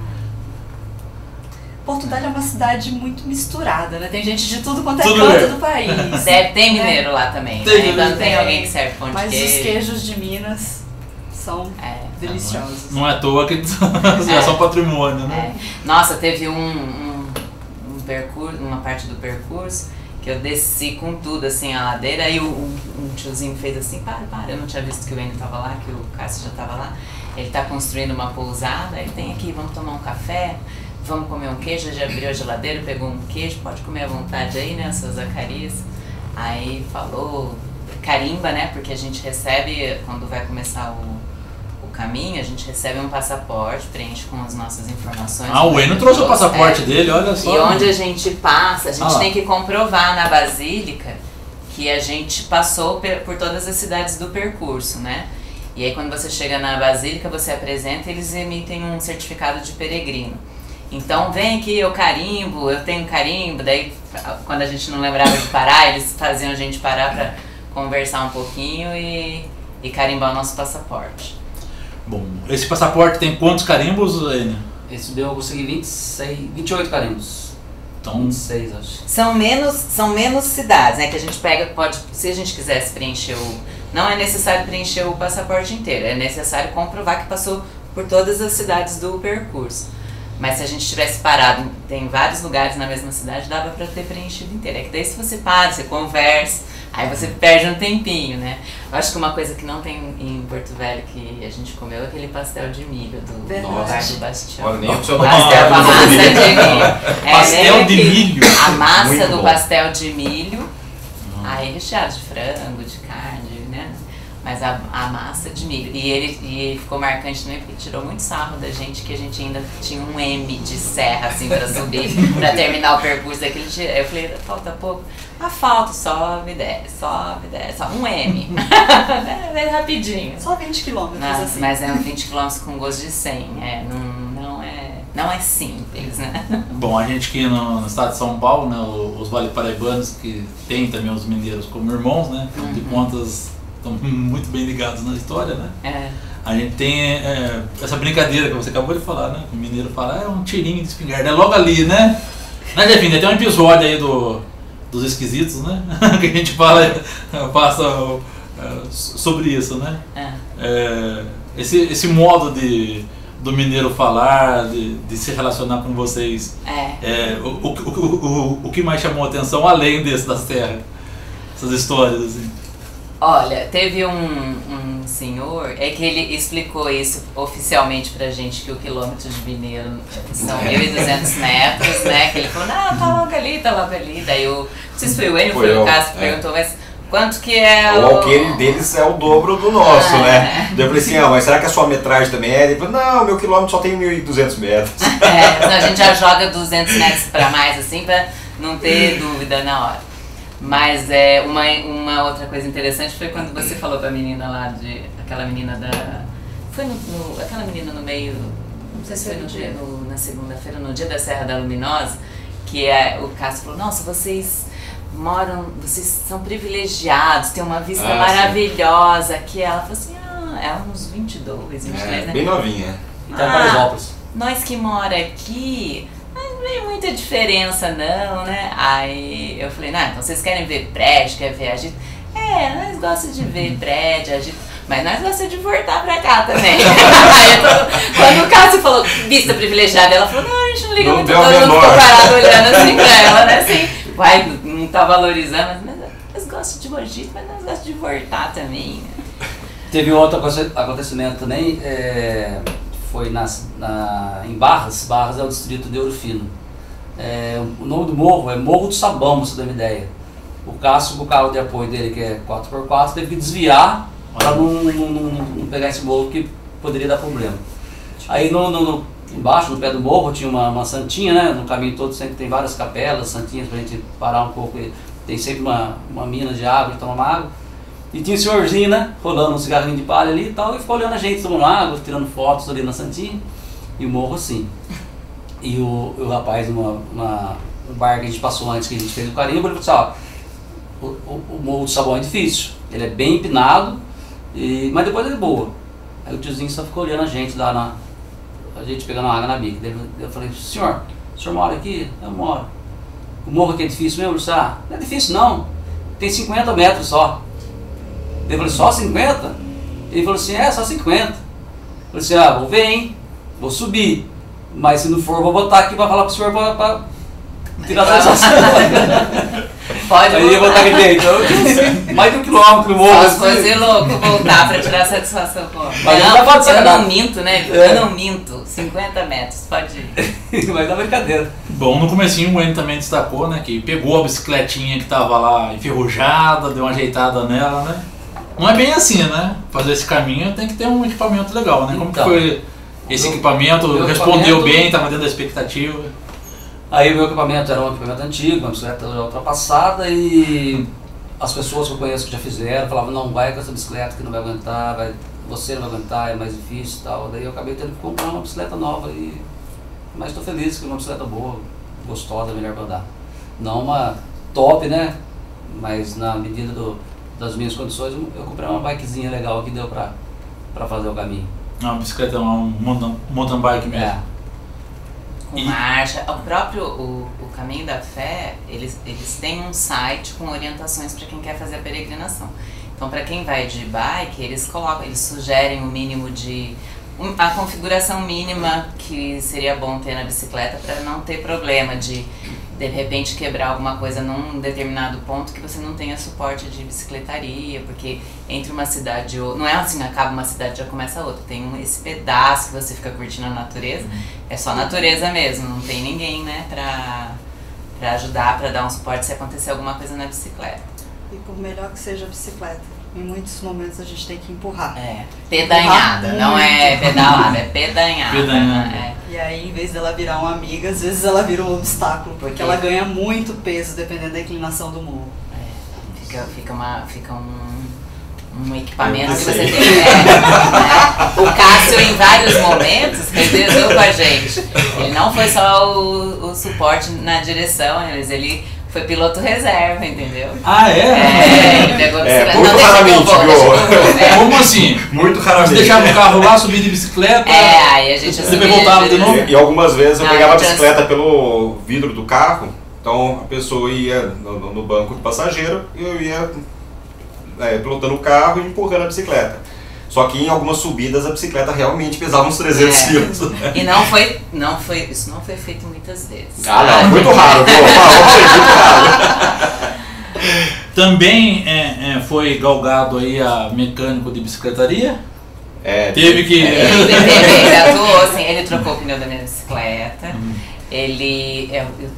Speaker 3: Porto Velho é uma cidade muito misturada, né? Tem gente de tudo quanto é canto do país.
Speaker 2: Tem mineiro lá também, né? Ainda não tem alguém que serve pão de queijo.
Speaker 3: Mas os queijos de Minas são deliciosos.
Speaker 1: Não é à toa que é só patrimônio, né?
Speaker 2: Nossa, teve um percurso, uma parte do percurso que eu desci com tudo, assim, a ladeira, e um tiozinho fez assim, para, eu não tinha visto que o Enio tava lá, que o Cássio já tava lá. Ele tá construindo uma pousada, ele tem aqui, vamos tomar um café, vamos comer um queijo, já abriu a geladeira, pegou um queijo, pode comer à vontade aí, né, seu Zacarias. Aí falou, carimba, né, porque a gente recebe, quando vai começar o caminho, a gente recebe um passaporte, preenche com as nossas informações.
Speaker 1: O Enio trouxe o passaporte dele, olha só.
Speaker 2: E onde a gente passa, a gente tem que comprovar na Basílica que a gente passou por todas as cidades do percurso, né? E aí quando você chega na Basílica, você apresenta e eles emitem um certificado de peregrino. Então vem aqui, eu carimbo, eu tenho carimbo, daí quando a gente não lembrava de parar, eles faziam a gente parar para conversar um pouquinho e carimbar o nosso passaporte.
Speaker 1: Bom, esse passaporte tem quantos carimbos, Enio?
Speaker 4: Esse eu consegui 28 carimbos.
Speaker 1: Então,
Speaker 4: 26, acho.
Speaker 2: São menos cidades, né? Que a gente pega, se a gente quisesse preencher não é necessário preencher o passaporte inteiro, é necessário comprovar que passou por todas as cidades do percurso. Mas se a gente tivesse parado, tem vários lugares na mesma cidade, dava para ter preenchido inteiro. É que daí se você para, você conversa, aí você perde um tempinho, né? Eu acho que uma coisa que não tem em Porto Velho que a gente comeu é aquele pastel de milho do Bar do Bastião.
Speaker 5: Olha, nem o seu
Speaker 2: Pastel com a massa de milho.
Speaker 1: Pastel de milho?
Speaker 2: A massa
Speaker 5: Muito
Speaker 2: do
Speaker 5: bom.
Speaker 2: pastel de milho, aí recheado de frango, de carne, né? Mas a massa de milho. E ele ficou marcante também porque tirou muito sarro da gente, que a gente ainda tinha um M de serra assim pra subir, pra terminar o percurso daquele dia. Eu falei, falta pouco. Falta, sobe, desce, só um M. É rapidinho.
Speaker 3: Só 20 quilômetros, assim.
Speaker 2: Mas é um 20 km com gosto de 100. Não é simples, né?
Speaker 1: Bom, a gente aqui no estado de São Paulo, né, os Vale Paraibanos, que tem também os mineiros como irmãos, né, de contas estão muito bem ligados na história, né? A gente tem essa brincadeira que você acabou de falar, né? O mineiro fala, é um tirinho de espingarda, é logo ali, né? Mas enfim, tem um episódio aí dos esquisitos, né? Que a gente passa sobre isso, né? Esse modo do mineiro falar, de se relacionar com vocês, o que mais chamou a atenção além desse das terras? Essas histórias, assim.
Speaker 2: Olha, teve um senhor, que ele explicou isso oficialmente pra gente, que o quilômetro de mineiro são 1.200 metros, né? Que ele falou, não, tá logo ali. Daí não sei se foi o Enio, foi o Cássio que perguntou, mas quanto que é
Speaker 5: o alqueire deles é o dobro do nosso, né? Daí eu falei assim, mas será que a sua metragem também é? Ele falou, não, meu quilômetro só tem 1.200 metros.
Speaker 2: Então a gente já joga 200 metros pra mais, assim, pra não ter dúvida na hora. Mas uma outra coisa interessante foi quando você falou pra menina lá, aquela menina aquela menina no meio, não sei se foi na segunda-feira, no dia da Serra da Luminosa, que o Cássio falou, nossa, vocês são privilegiados, tem uma vista maravilhosa aqui. Ela falou assim, ela uns 22, 23, né?
Speaker 5: Bem novinha.
Speaker 2: Nós que mora aqui, não tem muita diferença não, né? Aí eu falei, então vocês querem ver prédio, querem ver agito? Nós gostamos de ver prédio, agito, mas nós gostamos de voltar pra cá também. Aí quando o Cássio falou vista privilegiada, ela falou, não, a gente não liga muito, todo mundo ficou parado olhando assim pra ela, né? Assim, vai, não tá valorizando, mas eles gostam de Mogi, mas nós gostamos de voltar também.
Speaker 4: Teve outro acontecimento também, foi em Barras. Barras é o distrito de Ouro Fino. O nome do morro é Morro do Sabão, pra você ter uma ideia. O Cássio, com o carro de apoio dele, que é 4x4, teve que desviar para não pegar esse morro que poderia dar problema. Aí embaixo, no pé do morro, tinha uma santinha, né? No caminho todo sempre tem várias capelas, santinhas pra gente parar um pouco. Tem sempre uma mina de água, de tomar água. E tinha um senhorzinho, né? Rolando um cigarrinho de palha ali e tal, e ficou olhando a gente tomando água, tirando fotos ali na santinha. E o morro assim. E o rapaz, um bar que a gente passou antes, que a gente fez o carimbo, ele falou assim, ó, o Morro do Sabão é difícil, ele é bem empinado, mas depois ele é boa. Aí o tiozinho só ficou olhando a gente lá, a gente pegando água na bica. Eu falei, senhor, o senhor mora aqui? Eu moro. O morro aqui é difícil mesmo? Ele disse, não é difícil não, tem 50 metros só. Eu falei, só 50? Ele falou assim, só 50. Eu falei assim, vou ver, hein, vou subir. Mas se não for, vou botar aqui para falar pro senhor para tirar a sensação.
Speaker 2: Pode
Speaker 4: aí eu vou botar aqui dentro. Mais de 1 quilômetro no morro.
Speaker 2: Posso fazer louco voltar para tirar a satisfação.
Speaker 4: Mas
Speaker 2: eu não minto, né? Eu não minto. 50 metros, pode ir.
Speaker 4: Mas dá brincadeira.
Speaker 1: Bom, no comecinho o Enio também destacou, né? Que pegou a bicicletinha que tava lá enferrujada, deu uma ajeitada nela, né? Não é bem assim, né? Fazer esse caminho tem que ter um equipamento legal, né? Como que foi esse equipamento? Respondeu bem, estava dentro da expectativa?
Speaker 4: Aí o meu equipamento era um equipamento antigo, uma bicicleta ultrapassada, e as pessoas que eu conheço que já fizeram falavam, não, vai com essa bicicleta que não vai aguentar, você não vai aguentar, é mais difícil e tal. Daí eu acabei tendo que comprar uma bicicleta nova, mas estou feliz que é uma bicicleta boa, gostosa, melhor para andar. Não uma top, né? Mas na medida das minhas condições, eu comprei uma bikezinha legal que deu para fazer o caminho.
Speaker 1: Uma bicicleta, um mountain bike mesmo.
Speaker 2: Com marcha. O próprio o Caminho da Fé, eles têm um site com orientações para quem quer fazer a peregrinação. Então, para quem vai de bike, eles sugerem o mínimo a configuração mínima que seria bom ter na bicicleta para não ter problema de repente quebrar alguma coisa num determinado ponto que você não tenha suporte de bicicletaria, porque entre uma cidade e outra, não é assim, acaba uma cidade e já começa a outra, tem esse pedaço que você fica curtindo a natureza, é só natureza mesmo, não tem ninguém, né, pra ajudar, pra dar um suporte se acontecer alguma coisa na bicicleta.
Speaker 3: E por melhor que seja a bicicleta, em muitos momentos a gente tem que empurrar.
Speaker 2: Pedanhada, não é pedalada, é pedanhada.
Speaker 3: E aí, em vez dela virar uma amiga, às vezes ela vira um obstáculo, porque ela ganha muito peso dependendo da inclinação do morro.
Speaker 2: Fica um equipamento que você tem. O Cássio, em vários momentos, revezou com a gente. Ele não foi só o suporte na direção, ele foi piloto reserva, entendeu?
Speaker 1: Ah, é?
Speaker 2: Ele pegou a bicicleta.
Speaker 5: Muito raramente, viu?
Speaker 1: Como assim?
Speaker 5: Muito raramente.
Speaker 1: Você deixava o carro lá, subia de bicicleta?
Speaker 2: Aí a gente
Speaker 1: Você voltava de novo?
Speaker 5: E algumas vezes eu pegava a bicicleta pelo vidro do carro, então a pessoa ia no banco de passageiro e eu ia pilotando o carro e empurrando a bicicleta. Só que em algumas subidas a bicicleta realmente pesava uns 300 quilos.
Speaker 2: E isso não foi feito muitas vezes.
Speaker 5: Não, muito raro, viu? Muito raro.
Speaker 1: Também foi galgado aí a mecânico de bicicletaria? Teve que...
Speaker 2: Ele atuou, assim, ele trocou o pneu da minha bicicleta, ele...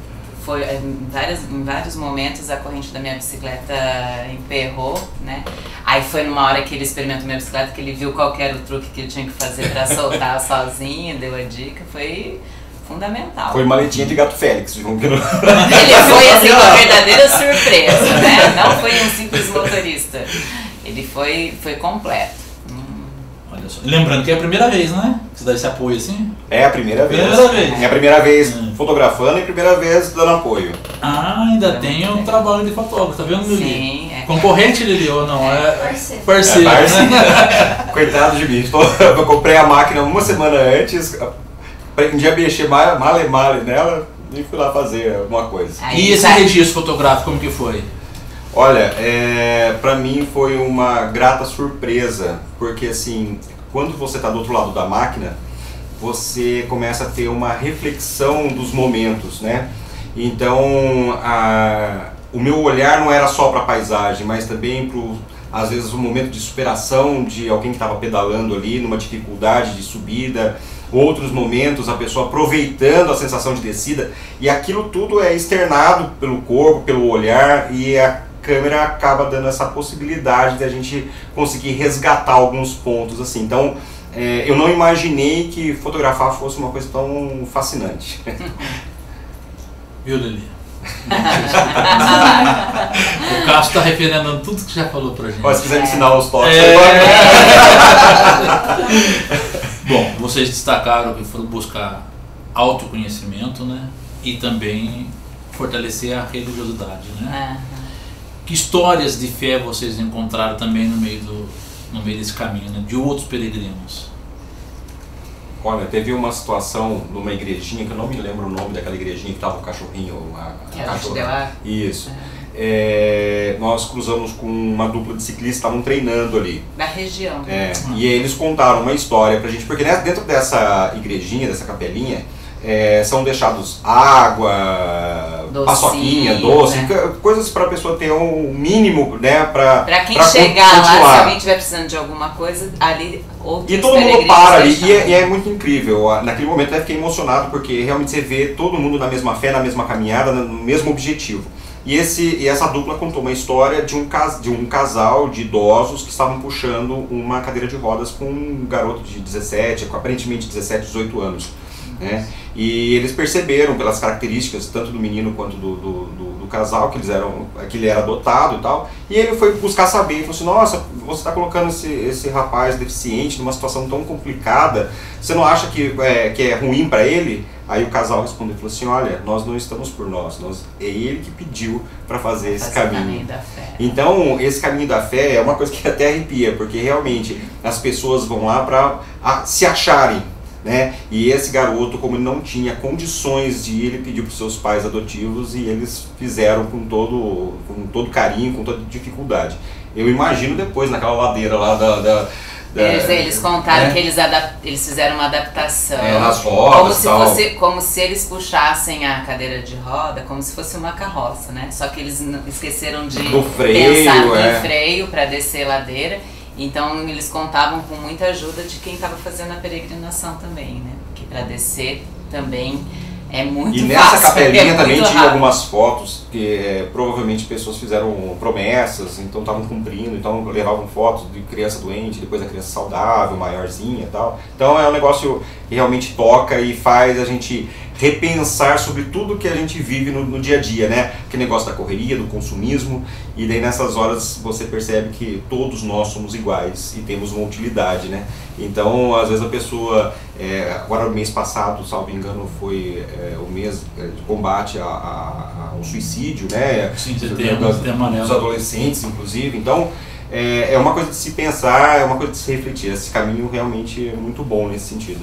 Speaker 2: em vários momentos a corrente da minha bicicleta emperrou, né? Aí foi numa hora que ele experimentou minha bicicleta que ele viu qual que era o truque que eu tinha que fazer para soltar sozinho, deu a dica, foi fundamental.
Speaker 5: Foi maletinha de gato Félix, viu?
Speaker 2: Ele foi assim uma verdadeira surpresa, né? Não foi um simples motorista, ele foi completo.
Speaker 1: Olha só. Lembrando que é a primeira vez, né? Que você dá esse apoio assim?
Speaker 5: É a primeira vez. É a primeira vez fotografando e a primeira vez dando apoio.
Speaker 1: ainda tem o trabalho de fotógrafo, tá vendo, Lili?
Speaker 2: Sim,
Speaker 1: Concorrente, Lili, ou não?
Speaker 3: Parceiro.
Speaker 1: Parceiro, né?
Speaker 5: Coitado de mim. Eu comprei a máquina uma semana antes, aprendi a mexer male nela e fui lá fazer alguma coisa.
Speaker 1: E esse registro fotográfico, como que foi?
Speaker 5: Olha, pra mim foi uma grata surpresa, porque assim, quando você está do outro lado da máquina, você começa a ter uma reflexão dos momentos, né? Então, o meu olhar não era só para a paisagem, mas também para, às vezes, um momento de superação de alguém que estava pedalando ali, numa dificuldade de subida, outros momentos a pessoa aproveitando a sensação de descida, e aquilo tudo é externado pelo corpo, pelo olhar, e a câmera acaba dando essa possibilidade de a gente conseguir resgatar alguns pontos assim. Então, eu não imaginei que fotografar fosse uma coisa tão fascinante.
Speaker 1: Viu, Lili? O Cássio está referendando tudo que já falou pra gente.
Speaker 5: Se quiser me ensinar os toques.
Speaker 1: Bom, vocês destacaram que foram buscar autoconhecimento, né? E também fortalecer a religiosidade, né? Que histórias de fé vocês encontraram também no meio desse caminho, né? De outros peregrinos?
Speaker 5: Olha, teve uma situação numa igrejinha, que eu não me lembro o nome daquela igrejinha que estava o cachorrinho.
Speaker 2: Que a gente deu lá?
Speaker 5: Isso. Nós cruzamos com uma dupla de ciclistas que estavam treinando ali.
Speaker 2: Da região.
Speaker 5: E eles contaram uma história pra gente, porque dentro dessa igrejinha, dessa capelinha, são deixados água,
Speaker 2: Docinho,
Speaker 5: paçoquinha, doce,
Speaker 2: né?
Speaker 5: Coisas para a pessoa ter um mínimo, né,
Speaker 2: para quem chegar lá, se alguém estiver precisando de alguma coisa, ali outros
Speaker 5: e todo mundo para ali,
Speaker 2: deixam.
Speaker 5: e é muito incrível. Naquele momento eu fiquei emocionado, porque realmente você vê todo mundo na mesma fé, na mesma caminhada, no mesmo objetivo. E essa dupla contou uma história de um casal de idosos que estavam puxando uma cadeira de rodas com um garoto de 17, aparentemente 17, 18 anos. Né? E eles perceberam pelas características tanto do menino quanto do casal que ele era adotado e tal, e ele foi buscar saber, e falou assim: nossa, você está colocando esse rapaz deficiente numa situação tão complicada, você não acha que é ruim para ele? Aí o casal respondeu e falou assim: olha, nós não estamos por nós, é ele que pediu para fazer esse caminho
Speaker 2: da fé.
Speaker 5: Então esse caminho da fé é uma coisa que até arrepia, porque realmente as pessoas vão lá para se acharem, né? E esse garoto, como ele não tinha condições de ir, ele pediu para os seus pais adotivos, e eles fizeram com todo carinho, com toda dificuldade. Eu imagino depois naquela ladeira lá
Speaker 2: eles contaram que eles fizeram uma adaptação
Speaker 5: nas rodas,
Speaker 2: como se eles puxassem a cadeira de roda como se fosse uma carroça, né? Só que eles esqueceram de pensar no freio para descer ladeira. Então eles contavam com muita ajuda de quem estava fazendo a peregrinação também, né? Porque para descer também é muito fácil.
Speaker 5: E nessa capelinha também tinha algumas fotos que provavelmente pessoas fizeram promessas, então estavam cumprindo, então levavam fotos de criança doente, depois a criança saudável, maiorzinha e tal. Então é um negócio que realmente toca e faz a gente repensar sobre tudo que a gente vive no dia a dia, né? Aquele negócio da correria, do consumismo, e daí nessas horas você percebe que todos nós somos iguais e temos uma utilidade, né? Então, às vezes a pessoa, agora no mês passado, salvo engano, foi o mês de combate ao suicídio, né?
Speaker 1: Sim, dos
Speaker 5: adolescentes, inclusive. Então, é uma coisa de se pensar, é uma coisa de se refletir. Esse caminho realmente é muito bom nesse sentido.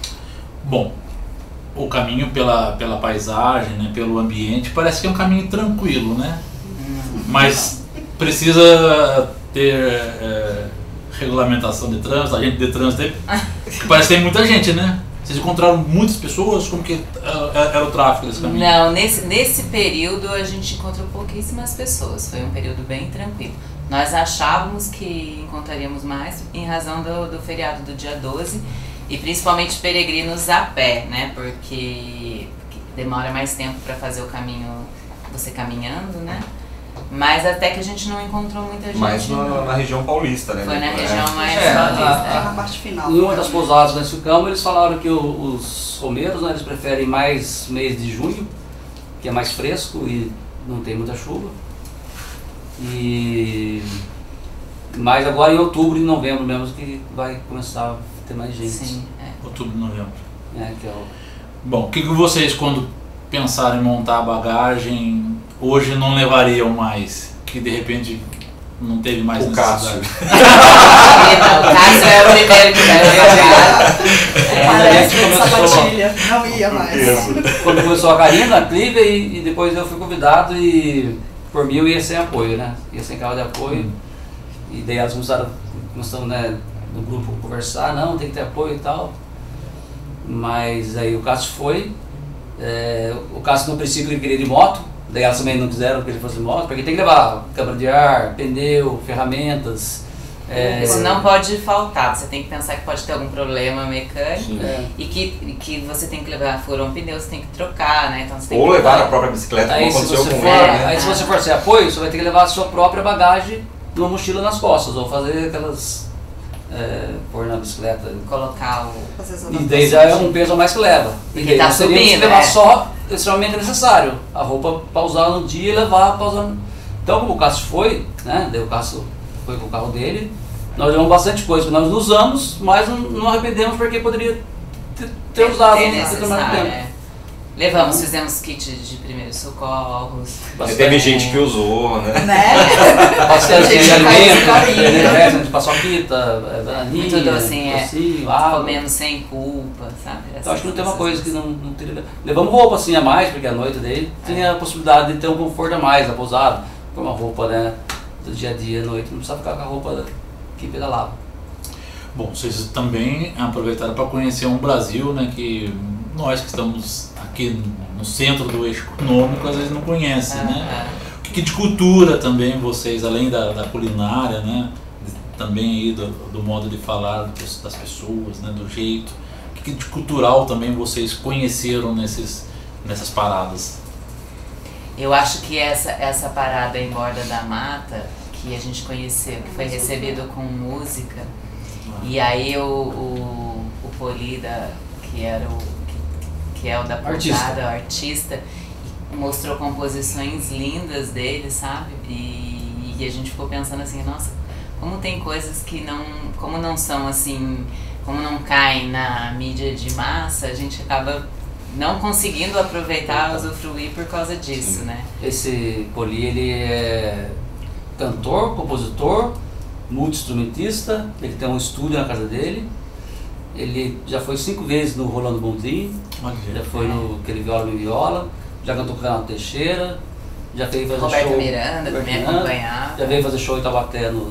Speaker 1: Bom, o caminho pela paisagem, né, pelo ambiente, parece que é um caminho tranquilo, né? Mas precisa ter regulamentação de trânsito, agente de trânsito, parece que tem muita gente, né? Vocês encontraram muitas pessoas? Como que era o tráfego desse caminho?
Speaker 2: Não, nesse período a gente encontrou pouquíssimas pessoas, foi um período bem tranquilo. Nós achávamos que encontraríamos mais em razão do feriado do dia 12, e principalmente peregrinos a pé, né? Porque demora mais tempo para fazer o caminho, você caminhando, né? Mas até que a gente não encontrou muita gente.
Speaker 5: Mas na região paulista, né?
Speaker 2: Foi na região mais paulista.
Speaker 3: Na parte final.
Speaker 4: Em uma das pousadas que nós ficamos, eles falaram que os romeiros, né, eles preferem mais mês de junho, que é mais fresco e não tem muita chuva. Mas agora em outubro e novembro mesmo que vai começar a ter mais gente.
Speaker 2: Sim,
Speaker 1: Outubro e novembro.
Speaker 2: Bom,
Speaker 1: o que vocês, quando pensaram em montar a bagagem, hoje não levariam mais? Que de repente não teve mais necessidade?
Speaker 2: O Cássio é o primeiro que vai
Speaker 3: Parece que essa batilha não ia mais.
Speaker 4: Quando começou a Karina, a Clívia, e depois eu fui convidado, e por mim eu ia sem apoio, né? Ia sem carro de apoio. E daí elas começamos, né, no grupo conversar, não, tem que ter apoio e tal. Mas aí o Cássio foi, O Cássio no princípio ele queria ir de moto, daí elas também não quiseram que ele fosse de moto, porque tem que levar câmara de ar, pneu, ferramentas.
Speaker 2: Isso não pode faltar, você tem que pensar que pode ter algum problema mecânico e que você tem que levar, furou um pneu, você tem que trocar, né? Então, você tem
Speaker 5: Ou
Speaker 2: que
Speaker 5: levar a própria bicicleta, como aconteceu com ele, né?
Speaker 4: Aí se você for sem apoio, você vai ter que levar a sua própria bagagem numa mochila nas costas, ou fazer aquelas... pôr na bicicleta.
Speaker 2: Colocar
Speaker 4: E daí já é um peso a mais que leva. E daí
Speaker 2: tá
Speaker 4: você tem que levar só extremamente necessário. A roupa para usar no dia e levar para usar. Então, como o Cássio foi, né? Daí o Cássio foi com o carro dele, nós levamos bastante coisa que nós não usamos, mas não arrependemos porque poderia ter usado em determinado tempo.
Speaker 2: Levamos, fizemos kit de primeiros socorros.
Speaker 5: Teve gente que usou, né?
Speaker 4: Bastante alimento, a gente passou fita, bananinha,
Speaker 2: muito docinho,
Speaker 4: docinho, água.
Speaker 2: Comendo sem culpa, sabe?
Speaker 4: Então acho que não tem uma coisa que não teria. Levamos roupa assim a mais, porque a noite dele tinha a possibilidade de ter um conforto a mais na pousada. Com uma roupa, né, do dia a dia, à noite, não precisa ficar com a roupa que pedalava.
Speaker 1: Bom, vocês também aproveitaram para conhecer um Brasil, né, que nós que estamos aqui no centro do eixo econômico às vezes não conhecem, né? O que de cultura também vocês, além da culinária, né, também aí do modo de falar das pessoas, né, do jeito, o que de cultural também vocês conheceram nessas paradas?
Speaker 2: Eu acho que essa parada em Borda da Mata, que a gente conheceu, que foi recebido com música, e aí o Polida, que é o da pousada, o artista, mostrou composições lindas dele, sabe? E a gente ficou pensando assim, nossa, como tem coisas que como não são assim, como não caem na mídia de massa, a gente acaba não conseguindo aproveitar, usufruir por causa disso, né?
Speaker 4: Esse Poli, ele é cantor, compositor, multi-instrumentista, ele tem um estúdio na casa dele, ele já foi 5 vezes no Rolando Bondinho, já foi no Aquele Viola Me Viola, já cantou com o Renato Teixeira, já veio fazer
Speaker 2: Roberto
Speaker 4: show...
Speaker 2: Miranda também acompanhava.
Speaker 4: Já veio fazer show em Taubaté no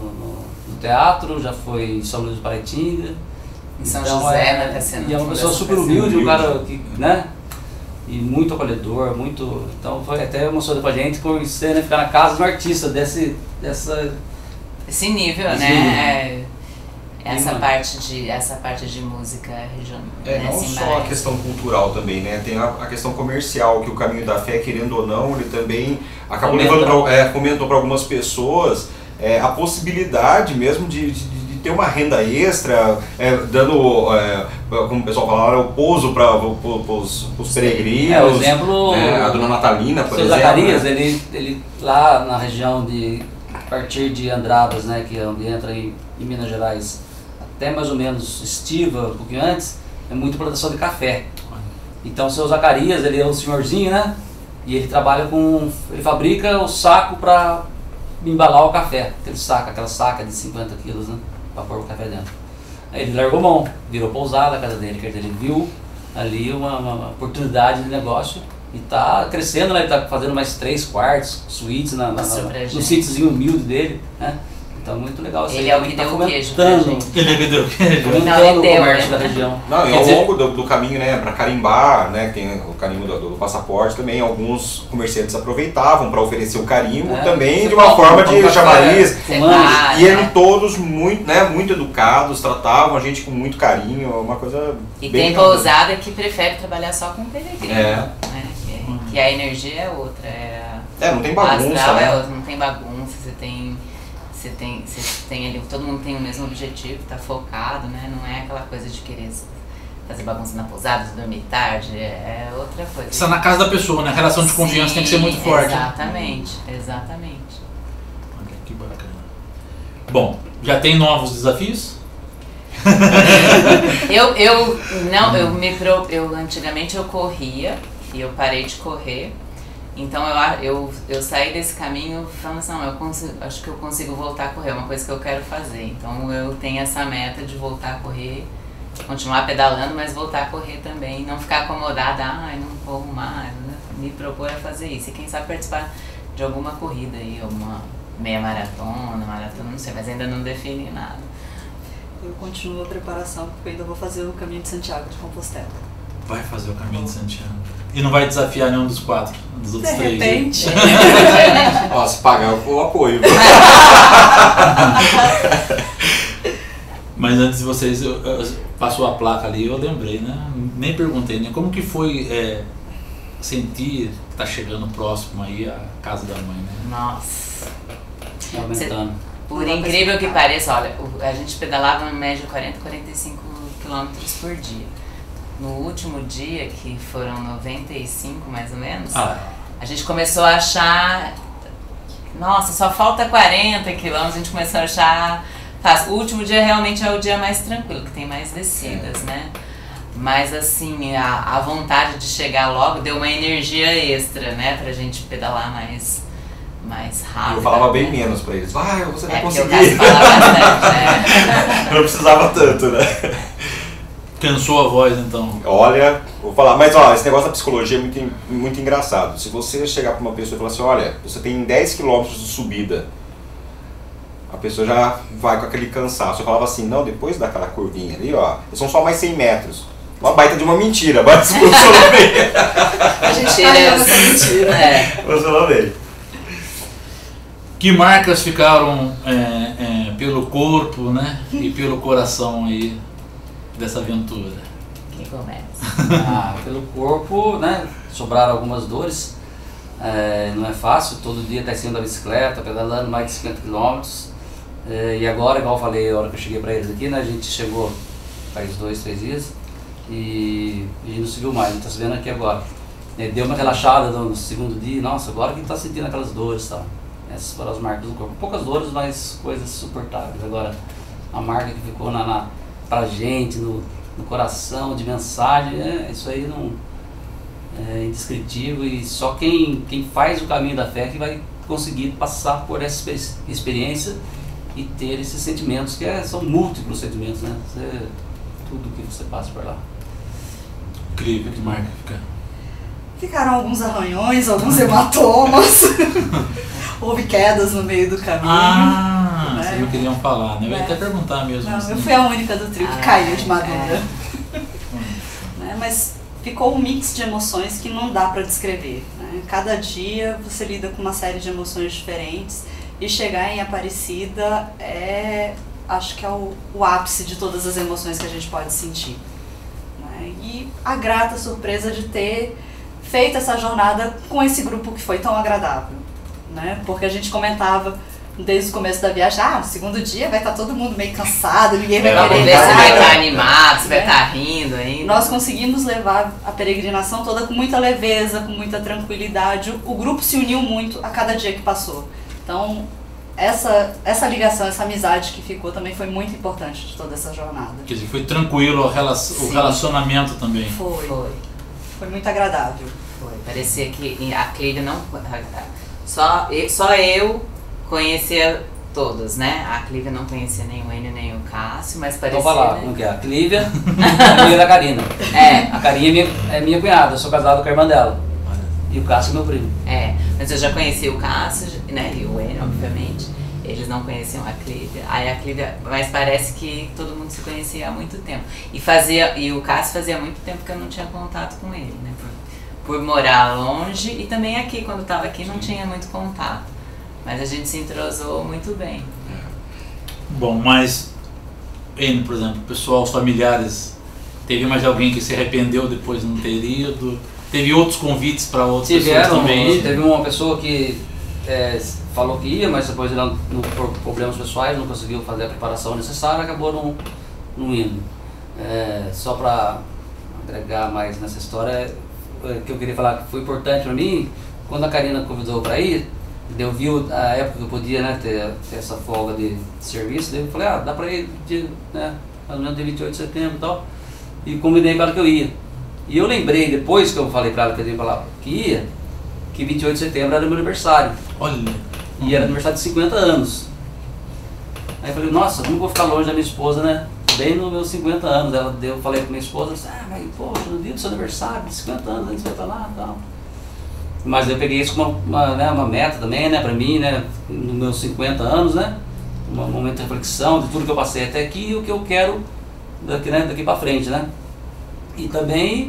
Speaker 4: teatro, já foi em São Luís do Paraitinga.
Speaker 2: Em São José, na Cassiano.
Speaker 4: E é uma pessoa super humilde, um cara que, né? E muito acolhedor, muito... Então foi até emocionante pra gente conhecer, né? Ficar na casa de um artista
Speaker 2: esse nível, né? Essa parte de música regional.
Speaker 5: Não só a questão cultural também, né? Tem a questão comercial, que o Caminho da Fé, querendo ou não, ele também acabou levando comentou para algumas pessoas a possibilidade mesmo de ter uma renda extra, dando, como o pessoal fala, o pouso para os peregrinos.
Speaker 4: O exemplo,
Speaker 5: a dona Natalina, por exemplo.
Speaker 4: Zacarias, ele lá na região a partir de Andradas, né, que é onde entra em Minas Gerais, até mais ou menos Estiva, um pouquinho antes, é muito plantação de café. Então o seu Zacarias, ele é um senhorzinho, né? E ele trabalha ele fabrica o saco para embalar o café, aquela saca de 50 quilos, né? Para pôr o café dentro. Aí ele largou mão, virou pousada a casa dele, quer dizer, ele viu ali uma oportunidade de negócio e está crescendo, né? Ele está fazendo mais 3 quartos, suítes no sítiozinho humilde dele, né? Então, muito legal.
Speaker 2: Ele é o que deu o queijo pra gente.
Speaker 1: Ele é o que deu o queijo.
Speaker 4: Fomentando o comércio da região.
Speaker 5: Não, e ao longo do caminho, né, para carimbar, né, tem o carimbo do passaporte também, alguns comerciantes aproveitavam para oferecer o carimbo também de uma forma de chamariz. E eram todos muito, né, muito educados, tratavam a gente com muito carinho, uma coisa
Speaker 2: E
Speaker 5: bem
Speaker 2: tem pousada que prefere trabalhar só com peregrino, né? Que a energia é outra.
Speaker 5: Não tem bagunça,
Speaker 2: o astral
Speaker 5: né?
Speaker 2: é outra, não tem bagunça, você tem ali, todo mundo tem o mesmo objetivo, tá focado, né? Não é aquela coisa de querer fazer bagunça na pousada, dormir tarde, é outra coisa.
Speaker 1: Está na casa da pessoa, né? A relação de confiança tem que ser muito forte.
Speaker 2: Exatamente.
Speaker 1: Olha que bacana. Bom, já tem novos desafios?
Speaker 2: Antigamente eu corria e eu parei de correr. Então eu saí desse caminho falando assim, não, acho que eu consigo voltar a correr, é uma coisa que eu quero fazer. Então eu tenho essa meta de voltar a correr, continuar pedalando, mas voltar a correr também, não ficar acomodada, não corro mais, né? Me propor a fazer isso. E quem sabe participar de alguma corrida aí, alguma meia maratona, não sei, mas ainda não defini nada.
Speaker 3: Eu continuo a preparação porque eu ainda vou fazer o Caminho de Santiago de Compostela.
Speaker 1: vai fazer o caminho de Santiago. E não vai desafiar nenhum dos 4, dos outros
Speaker 3: De
Speaker 1: 3.
Speaker 3: repente.
Speaker 5: Ó, se pagar eu apoio.
Speaker 1: Mas antes de vocês, passou a placa ali, eu lembrei, né? Nem perguntei, né? Como que foi sentir que tá chegando próximo aí a casa da mãe, né?
Speaker 2: Nossa.
Speaker 4: Aumentando.
Speaker 2: Por incrível que pareça, olha, a gente pedalava em média 40, 45 quilômetros por dia. No último dia, que foram 95 mais ou menos, a gente começou a achar, nossa, só falta 40 quilômetros, a gente começou a achar fácil. O último dia realmente é o dia mais tranquilo, que tem mais descidas, né? Mas assim, a vontade de chegar logo deu uma energia extra, né? Pra gente pedalar mais rápido.
Speaker 5: Eu falava bem menos pra eles. Vai, você vai conseguir.
Speaker 2: Porque o Cássio falava bastante, né?
Speaker 5: Não precisava tanto, né?
Speaker 1: Cansou a voz, então?
Speaker 5: Olha, vou falar, mas ó, esse negócio da psicologia é muito engraçado. Se você chegar pra uma pessoa e falar assim, olha, você tem 10 km de subida, a pessoa já vai com aquele cansaço. Eu falava assim, não, depois daquela curvinha ali, ó, são só mais 100 metros. Uma baita de uma mentira, mas funcionou bem.
Speaker 3: A gente caiu nessa mentira.
Speaker 5: Funcionou bem.
Speaker 1: Que marcas ficaram pelo corpo, né? E pelo coração aí dessa aventura?
Speaker 2: Quem começa?
Speaker 4: Pelo corpo, né? Sobraram algumas dores. Não é fácil, todo dia tá em cima da bicicleta, pedalando mais de 50 km. E agora, igual eu falei a hora que eu cheguei para eles aqui, né? A gente chegou faz 2, 3 dias e a gente não se viu mais, a gente tá se vendo aqui agora. Deu uma relaxada no segundo dia, nossa, agora que a gente tá sentindo aquelas dores e tal. Essas foram as marcas do corpo. Poucas dores, mas coisas suportáveis. Agora, a marca que ficou pra gente, no coração, de mensagem, isso aí não é indescritível, e só quem faz o caminho da fé que vai conseguir passar por essa experiência e ter esses sentimentos, que são múltiplos sentimentos, né? Tudo que você passa por lá.
Speaker 1: Incrível, que marca fica.
Speaker 3: Ficaram alguns arranhões, alguns hematomas. Houve quedas no meio do caminho. Né?
Speaker 1: Vocês não queriam falar, né? Eu ia até perguntar mesmo.
Speaker 3: Não,
Speaker 1: assim.
Speaker 3: eu fui a única do trio que caiu de madura. Né? Mas ficou um mix de emoções que não dá para descrever. Né? Cada dia você lida com uma série de emoções diferentes, e chegar em Aparecida acho que é o ápice de todas as emoções que a gente pode sentir. Né? E a grata surpresa de ter feito essa jornada com esse grupo que foi tão agradável. Né? Porque a gente comentava desde o começo da viagem, no segundo dia vai estar todo mundo meio cansado, ninguém vai
Speaker 2: Vamos
Speaker 3: querer
Speaker 2: ver se vai
Speaker 3: nada.
Speaker 2: estar animado, se vai estar rindo ainda.
Speaker 3: Nós conseguimos levar a peregrinação toda com muita leveza, com muita tranquilidade. O grupo se uniu muito a cada dia que passou. Então, essa ligação, essa amizade que ficou também foi muito importante de toda essa jornada.
Speaker 1: Quer dizer, foi tranquilo o relacionamento também.
Speaker 3: Foi muito agradável.
Speaker 2: Foi. Parecia que a Clívia não... Só eu conhecia todos, né? A Clívia não conhecia nem o Enio, nem o Cássio, mas parecia...
Speaker 4: Então vai lá,
Speaker 2: né?
Speaker 4: como que é? A Clívia, amiga da Karina. A Karina é minha cunhada, eu sou casado com a irmã dela. E o Cássio é meu primo.
Speaker 2: Mas eu já conhecia o Cássio, né? E o Enio, obviamente. Eles não conheciam a Clívia. Aí a Clívia... Mas parece que todo mundo se conhecia há muito tempo. E o Cássio fazia muito tempo que eu não tinha contato com ele, né? Por morar longe, e também aqui, quando estava aqui, não tinha muito contato. Mas a gente se entrosou muito bem.
Speaker 1: Bom, mas, Enio, por exemplo, pessoal, os familiares, teve mais alguém que se arrependeu depois de não ter ido? Teve outros convites para outras pessoas também?
Speaker 4: Teve uma pessoa que falou que ia, mas depois por problemas pessoais não conseguiu fazer a preparação necessária, acabou não indo. Só para agregar mais nessa história, que eu queria falar que foi importante para mim, quando a Karina convidou para ir, eu vi a época que eu podia, né, ter essa folga de serviço, daí eu falei, dá para ir mais ou menos de 28 de setembro e tal, e combinei com ela que eu ia. E eu lembrei, depois que eu falei para ela que eu ia falar que ia, que 28 de setembro era meu aniversário.
Speaker 1: Olha!
Speaker 4: E era aniversário de 50 anos. Aí eu falei, nossa, não vou ficar longe da minha esposa, né? Bem nos meus 50 anos. Eu falei pra minha esposa, mas poxa, no dia do seu aniversário, de 50 anos, a gente vai estar lá e tal. Mas eu peguei isso como uma meta também, né, pra mim, né, nos meus 50 anos, né? Um momento de reflexão de tudo que eu passei até aqui e o que eu quero daqui pra frente, né? E também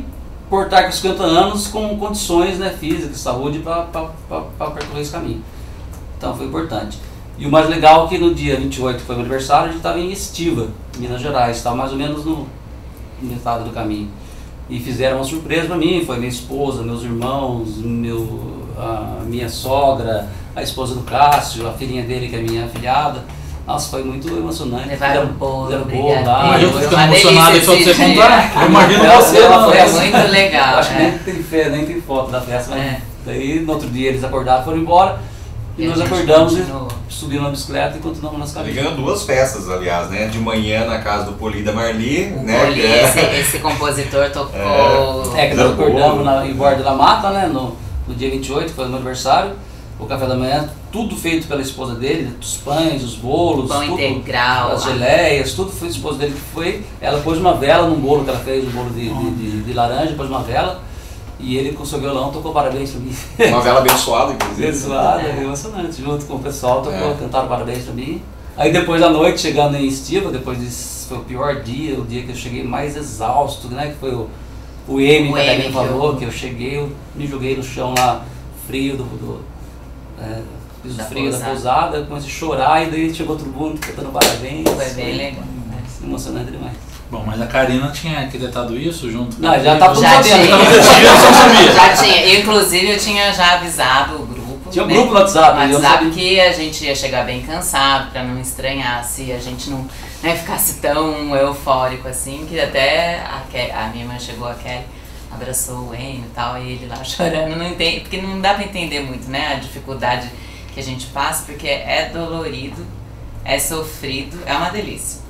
Speaker 4: portar com 50 anos com condições, né, físicas, saúde para percorrer esse caminho. Então foi importante. E o mais legal é que no dia 28, que foi meu aniversário, a gente estava em Estiva, Minas Gerais, estava mais ou menos no metade do caminho. E fizeram uma surpresa para mim, foi minha esposa, meus irmãos, a minha sogra, a esposa do Cássio, a filhinha dele que é minha afilhada. Nossa, foi muito emocionante.
Speaker 2: Levaram bolo
Speaker 1: lá. Eu fico
Speaker 2: emocionado
Speaker 1: só de você contar. Eu imagino você
Speaker 2: lá.
Speaker 1: Foi
Speaker 2: muito legal.
Speaker 4: Acho que nem tem foto da festa, mas daí no outro dia eles acordaram e foram embora. E nós acordamos e subimos na bicicleta e continuamos nas caminhas.
Speaker 5: Ele ganhou 2 festas, aliás, né? De manhã na casa do Poli da Marli, né?
Speaker 2: Poli, esse compositor tocou.
Speaker 4: Que nós acordamos em Borda da Mata, né? No dia 28, que foi o meu aniversário. O café da manhã, tudo feito pela esposa dele, os pães, os bolos,
Speaker 2: pão
Speaker 4: tudo,
Speaker 2: integral,
Speaker 4: as geleias, tudo foi a esposa dele que foi. Ela pôs uma vela num bolo que ela fez, um bolo de laranja, pôs uma vela. E ele com o seu violão tocou parabéns pra mim.
Speaker 5: Uma vela abençoada, inclusive.
Speaker 4: Abençoada, emocionante. Junto com o pessoal, cantaram parabéns pra mim. Aí depois da noite, chegando em Estiva, depois disso, foi o pior dia, o dia que eu cheguei mais exausto, né? Que foi o M que a Karina falou, que eu cheguei, eu me joguei no chão lá, frio piso frio da pousada, comecei a chorar e daí chegou todo mundo cantando parabéns.
Speaker 2: Foi bem legal.
Speaker 4: Emocionante demais.
Speaker 1: Bom, mas a Karina tinha acreditado isso junto com
Speaker 4: já estava tudo
Speaker 2: já
Speaker 4: sabendo.
Speaker 2: Já tinha. Inclusive eu tinha já avisado o grupo.
Speaker 4: Tinha um grupo no WhatsApp.
Speaker 2: Que a gente ia chegar bem cansado, para não estranhar, se a gente não ficasse tão eufórico assim, que até a minha irmã chegou, a Kelly, abraçou o Enio e tal, e ele lá chorando, não entende, porque não dá para entender muito, né, a dificuldade que a gente passa, porque é dolorido, é sofrido, é uma delícia.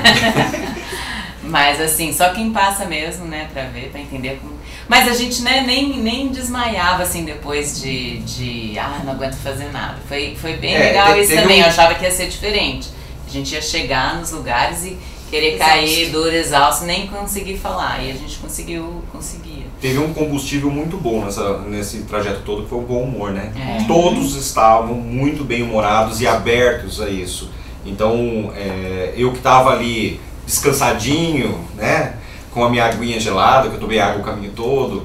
Speaker 2: Mas assim, só quem passa mesmo, né, pra ver, pra entender como... Mas a gente, né, nem desmaiava assim depois de não aguento fazer nada. Foi bem legal isso também, eu achava que ia ser diferente. A gente ia chegar nos lugares e querer cair duro, exausto, nem conseguir falar. E a gente conseguia.
Speaker 5: Teve um combustível muito bom nesse trajeto todo, que foi o bom humor, né? Todos estavam muito bem humorados e abertos a isso. Então, eu que estava ali descansadinho, né? Com a minha aguinha gelada, que eu tomei água o caminho todo.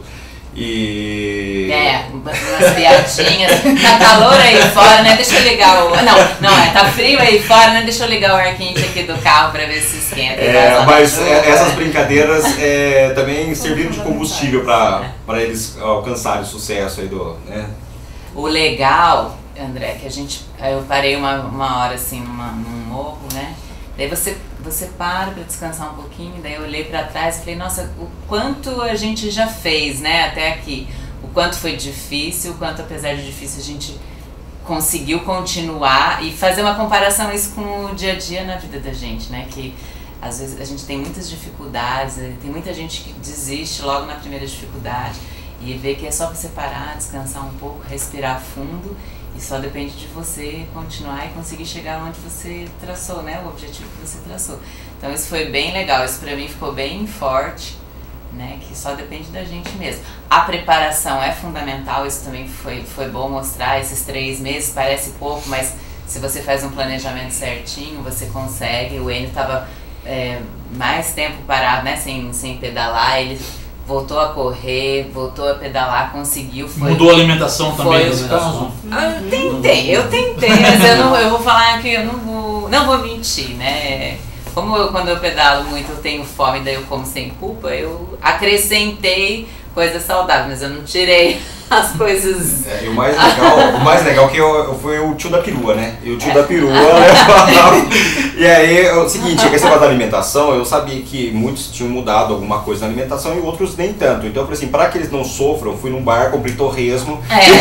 Speaker 5: E...
Speaker 2: umas piadinhas. Tá calor aí fora, né? Deixa eu ligar o... Não, tá frio aí fora, né? Deixa eu ligar o ar quente aqui do carro pra ver se esquenta.
Speaker 5: Mas essas brincadeiras também serviram de combustível pra eles alcançarem o sucesso aí né?
Speaker 2: O legal, André, que eu parei uma hora assim num morro, né? Daí você para descansar um pouquinho, daí eu olhei pra trás e falei, nossa, o quanto a gente já fez, né, até aqui. O quanto foi difícil, o quanto apesar de difícil a gente conseguiu continuar e fazer uma comparação isso com o dia a dia na vida da gente, né, que às vezes a gente tem muitas dificuldades, tem muita gente que desiste logo na primeira dificuldade e ver que é só você parar, descansar um pouco, respirar fundo. E só depende de você continuar e conseguir chegar onde você traçou, né? O objetivo que você traçou. Então isso foi bem legal, isso pra mim ficou bem forte, né? Que só depende da gente mesmo. A preparação é fundamental, isso também foi bom mostrar. Esses 3 meses parece pouco, mas se você faz um planejamento certinho, você consegue. O Enio tava mais tempo parado, né? Sem pedalar, ele... voltou a correr, voltou a pedalar, conseguiu.
Speaker 1: Mudou a alimentação também nesse caso?
Speaker 2: Eu tentei, mas eu vou falar que eu não vou mentir, né? Como quando eu pedalo muito eu tenho fome, daí eu como sem culpa, eu acrescentei coisas saudáveis, mas eu não tirei as coisas...
Speaker 5: E o mais legal que foi o tio da perua, né? E o tio da perua, né? E aí, o seguinte, esse negócio da alimentação, eu sabia que muitos tinham mudado alguma coisa na alimentação e outros nem tanto. Então eu falei assim, para que eles não sofram, fui num bar, comprei torresmo.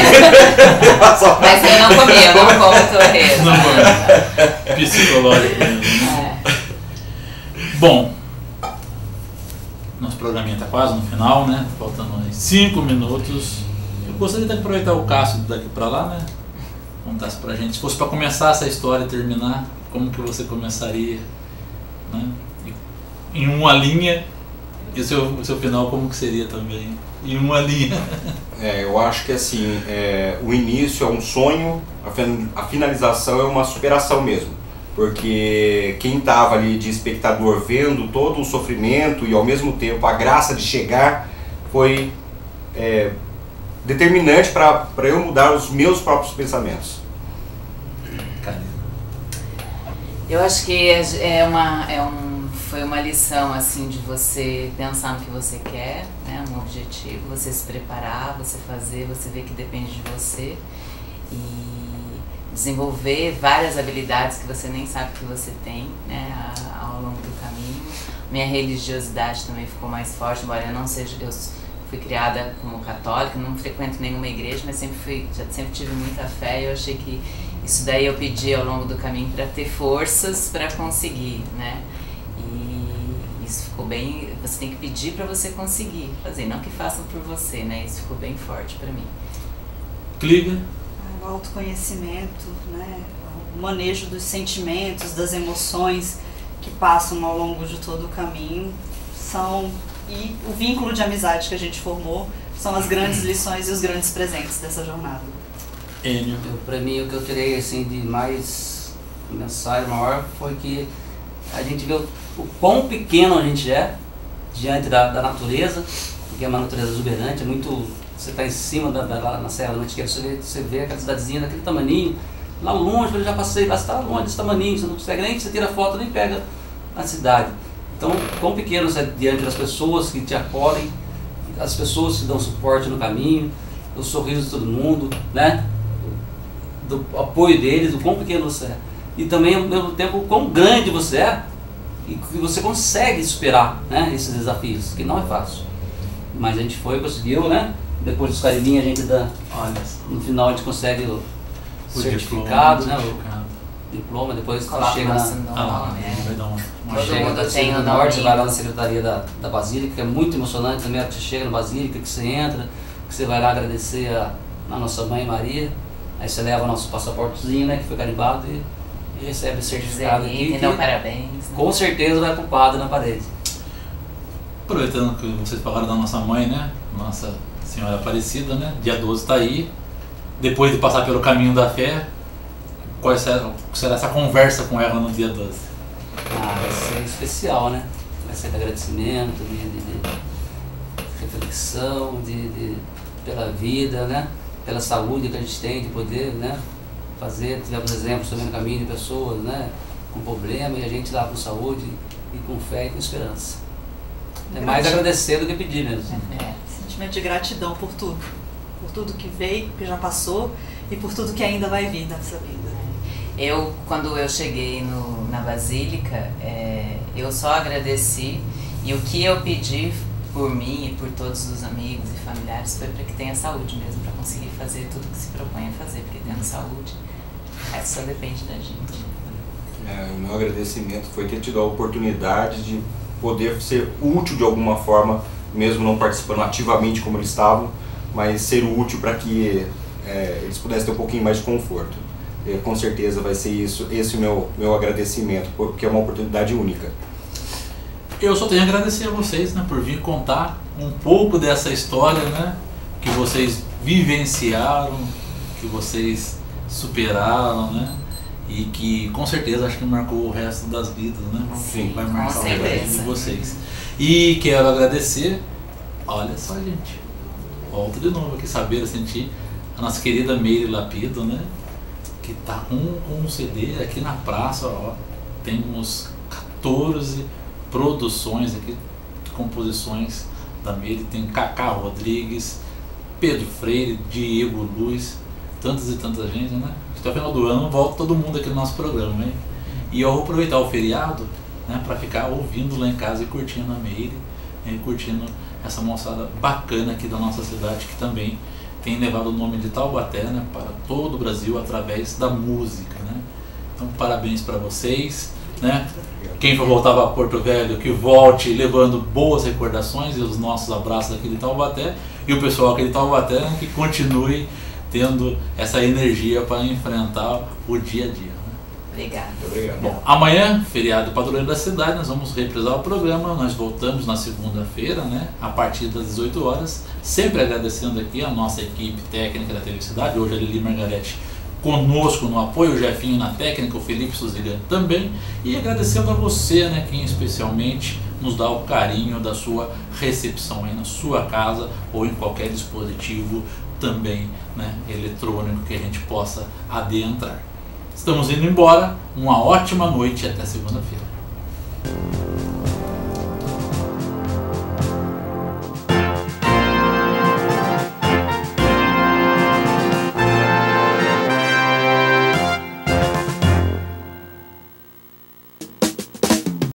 Speaker 2: Mas eu não comi, eu não como torresmo.
Speaker 1: Não como. Psicológico. Bom, nosso programinha está quase no final, né? Faltando uns 5 minutos. Eu gostaria de aproveitar o Cássio daqui para lá, né? Contasse pra gente, se fosse para começar essa história e terminar, como que você começaria, né? Em uma linha, e o seu final como que seria também? Em uma linha.
Speaker 5: Eu acho que assim, o início é um sonho, a finalização é uma superação mesmo. Porque quem estava ali de espectador vendo todo o sofrimento e ao mesmo tempo a graça de chegar, foi determinante para eu mudar os meus próprios pensamentos?
Speaker 2: Eu acho que foi uma lição assim de você pensar no que você quer, né, um objetivo, você se preparar, você fazer, você ver que depende de você e desenvolver várias habilidades que você nem sabe que você tem, né, ao longo do caminho. Minha religiosidade também ficou mais forte, embora eu não seja, eu fui criada como católica, não frequento nenhuma igreja, mas sempre tive muita fé e eu achei que isso daí eu pedi ao longo do caminho para ter forças para conseguir, né? E isso ficou bem, você tem que pedir para você conseguir fazer, não que façam por você, né? Isso ficou bem forte para mim.
Speaker 1: Clica.
Speaker 3: O autoconhecimento, né? O manejo dos sentimentos, das emoções que passam ao longo de todo o caminho e o vínculo de amizade que a gente formou são as grandes lições e os grandes presentes dessa jornada.
Speaker 4: Para mim, o que eu tirei assim, de mais mensagem maior foi que a gente vê o quão pequeno a gente é diante da natureza, porque é uma natureza exuberante, é muito. Você está em cima lá na Serra da Mantiqueira, você vê aquela cidadezinha daquele tamaninho, lá longe, eu já passei, lá está longe desse tamaninho, você não consegue nem, você tira foto, nem pega a cidade. Então, quão pequeno você é diante das pessoas que te acolhem, as pessoas que dão suporte no caminho, o sorriso de todo mundo, né? Do apoio deles, o quão pequeno você é. E também, ao mesmo tempo, o quão grande você é e que você consegue superar, né, esses desafios, que não é fácil. Mas a gente conseguiu, né? Depois dos carimbinhos a gente dá, no final a gente consegue o certificado, né? O diploma, depois
Speaker 2: coloca
Speaker 4: chega
Speaker 2: nosso nome,
Speaker 1: vai dar uma
Speaker 2: todo mundo tem o
Speaker 4: norte, você vai lá
Speaker 2: nome.
Speaker 4: na secretaria da Basílica, que é muito emocionante também, que você chega na Basílica, que você entra, que você vai lá agradecer a nossa mãe Maria, aí você leva o nosso passaportezinho, né, que foi carimbado e recebe o certificado aqui,
Speaker 2: Então, parabéns. Né?
Speaker 4: Com certeza vai pro padre na parede.
Speaker 1: Aproveitando que vocês falaram da nossa mãe, né, Nossa Senhora Aparecida, né, dia 12 está aí, depois de passar pelo caminho da fé, qual será essa conversa com ela no dia 12?
Speaker 4: Vai ser especial, né? Vai ser de agradecimento, de reflexão, pela vida, né? Pela saúde que a gente tem de poder, né? Tivemos exemplos também no caminho de pessoas, né? Com problema e a gente lá com saúde e com fé e com esperança. É mais agradecer do que pedir mesmo.
Speaker 3: Sentimento de gratidão por tudo que veio, que já passou e por tudo que ainda vai vir nessa vida.
Speaker 2: Quando eu cheguei na Basílica, eu só agradeci e o que eu pedi por mim e por todos os amigos e familiares foi para que tenha saúde mesmo, para conseguir fazer tudo que se propõe a fazer, porque tendo saúde, isso só depende da gente.
Speaker 5: O meu agradecimento foi ter tido a oportunidade de poder ser útil de alguma forma, mesmo não participando ativamente como eles estavam, mas ser útil para que eles pudessem ter um pouquinho mais de conforto. Com certeza vai ser esse o meu agradecimento, porque é uma oportunidade única.
Speaker 1: Eu só tenho a agradecer a vocês, né, por vir contar um pouco dessa história, né, que vocês vivenciaram, que vocês superaram, né, e que com certeza acho que marcou o resto das vidas, né?
Speaker 5: Sim,
Speaker 1: vai marcar o resto de vocês. E quero agradecer, olha só, gente, volto de novo aqui, saber, sentir a nossa querida Meire Lapido, né, que tá com um CD aqui na praça, ó, temos 14 produções aqui, composições da Meire, tem Cacá Rodrigues, Pedro Freire, Diego Luiz, tantas e tantas gente, né? Até o final do ano volta todo mundo aqui no nosso programa, hein? E eu vou aproveitar o feriado, né, para ficar ouvindo lá em casa e curtindo a Meire, curtindo essa moçada bacana aqui da nossa cidade, que também tem levado o nome de Taubaté, né, para todo o Brasil através da música, né? Então parabéns para vocês, né? Quem for voltar para Porto Velho, que volte levando boas recordações e os nossos abraços aqui de Taubaté, e o pessoal aqui de Taubaté, né, que continue tendo essa energia para enfrentar o dia a dia.
Speaker 2: Obrigada.
Speaker 5: Obrigado.
Speaker 1: Bom, amanhã, feriado padroeiro da cidade, nós vamos reprisar o programa. Nós voltamos na segunda-feira, né, a partir das 18 horas. Sempre agradecendo aqui a nossa equipe técnica da TV Cidade. Hoje a Lili Margarete conosco no apoio, o Jefinho na técnica, o Felipe Suzigano também, e agradecendo a você, né, quem especialmente nos dá o carinho da sua recepção aí na sua casa ou em qualquer dispositivo também, né, eletrônico que a gente possa adentrar. Estamos indo embora, uma ótima noite e até segunda-feira.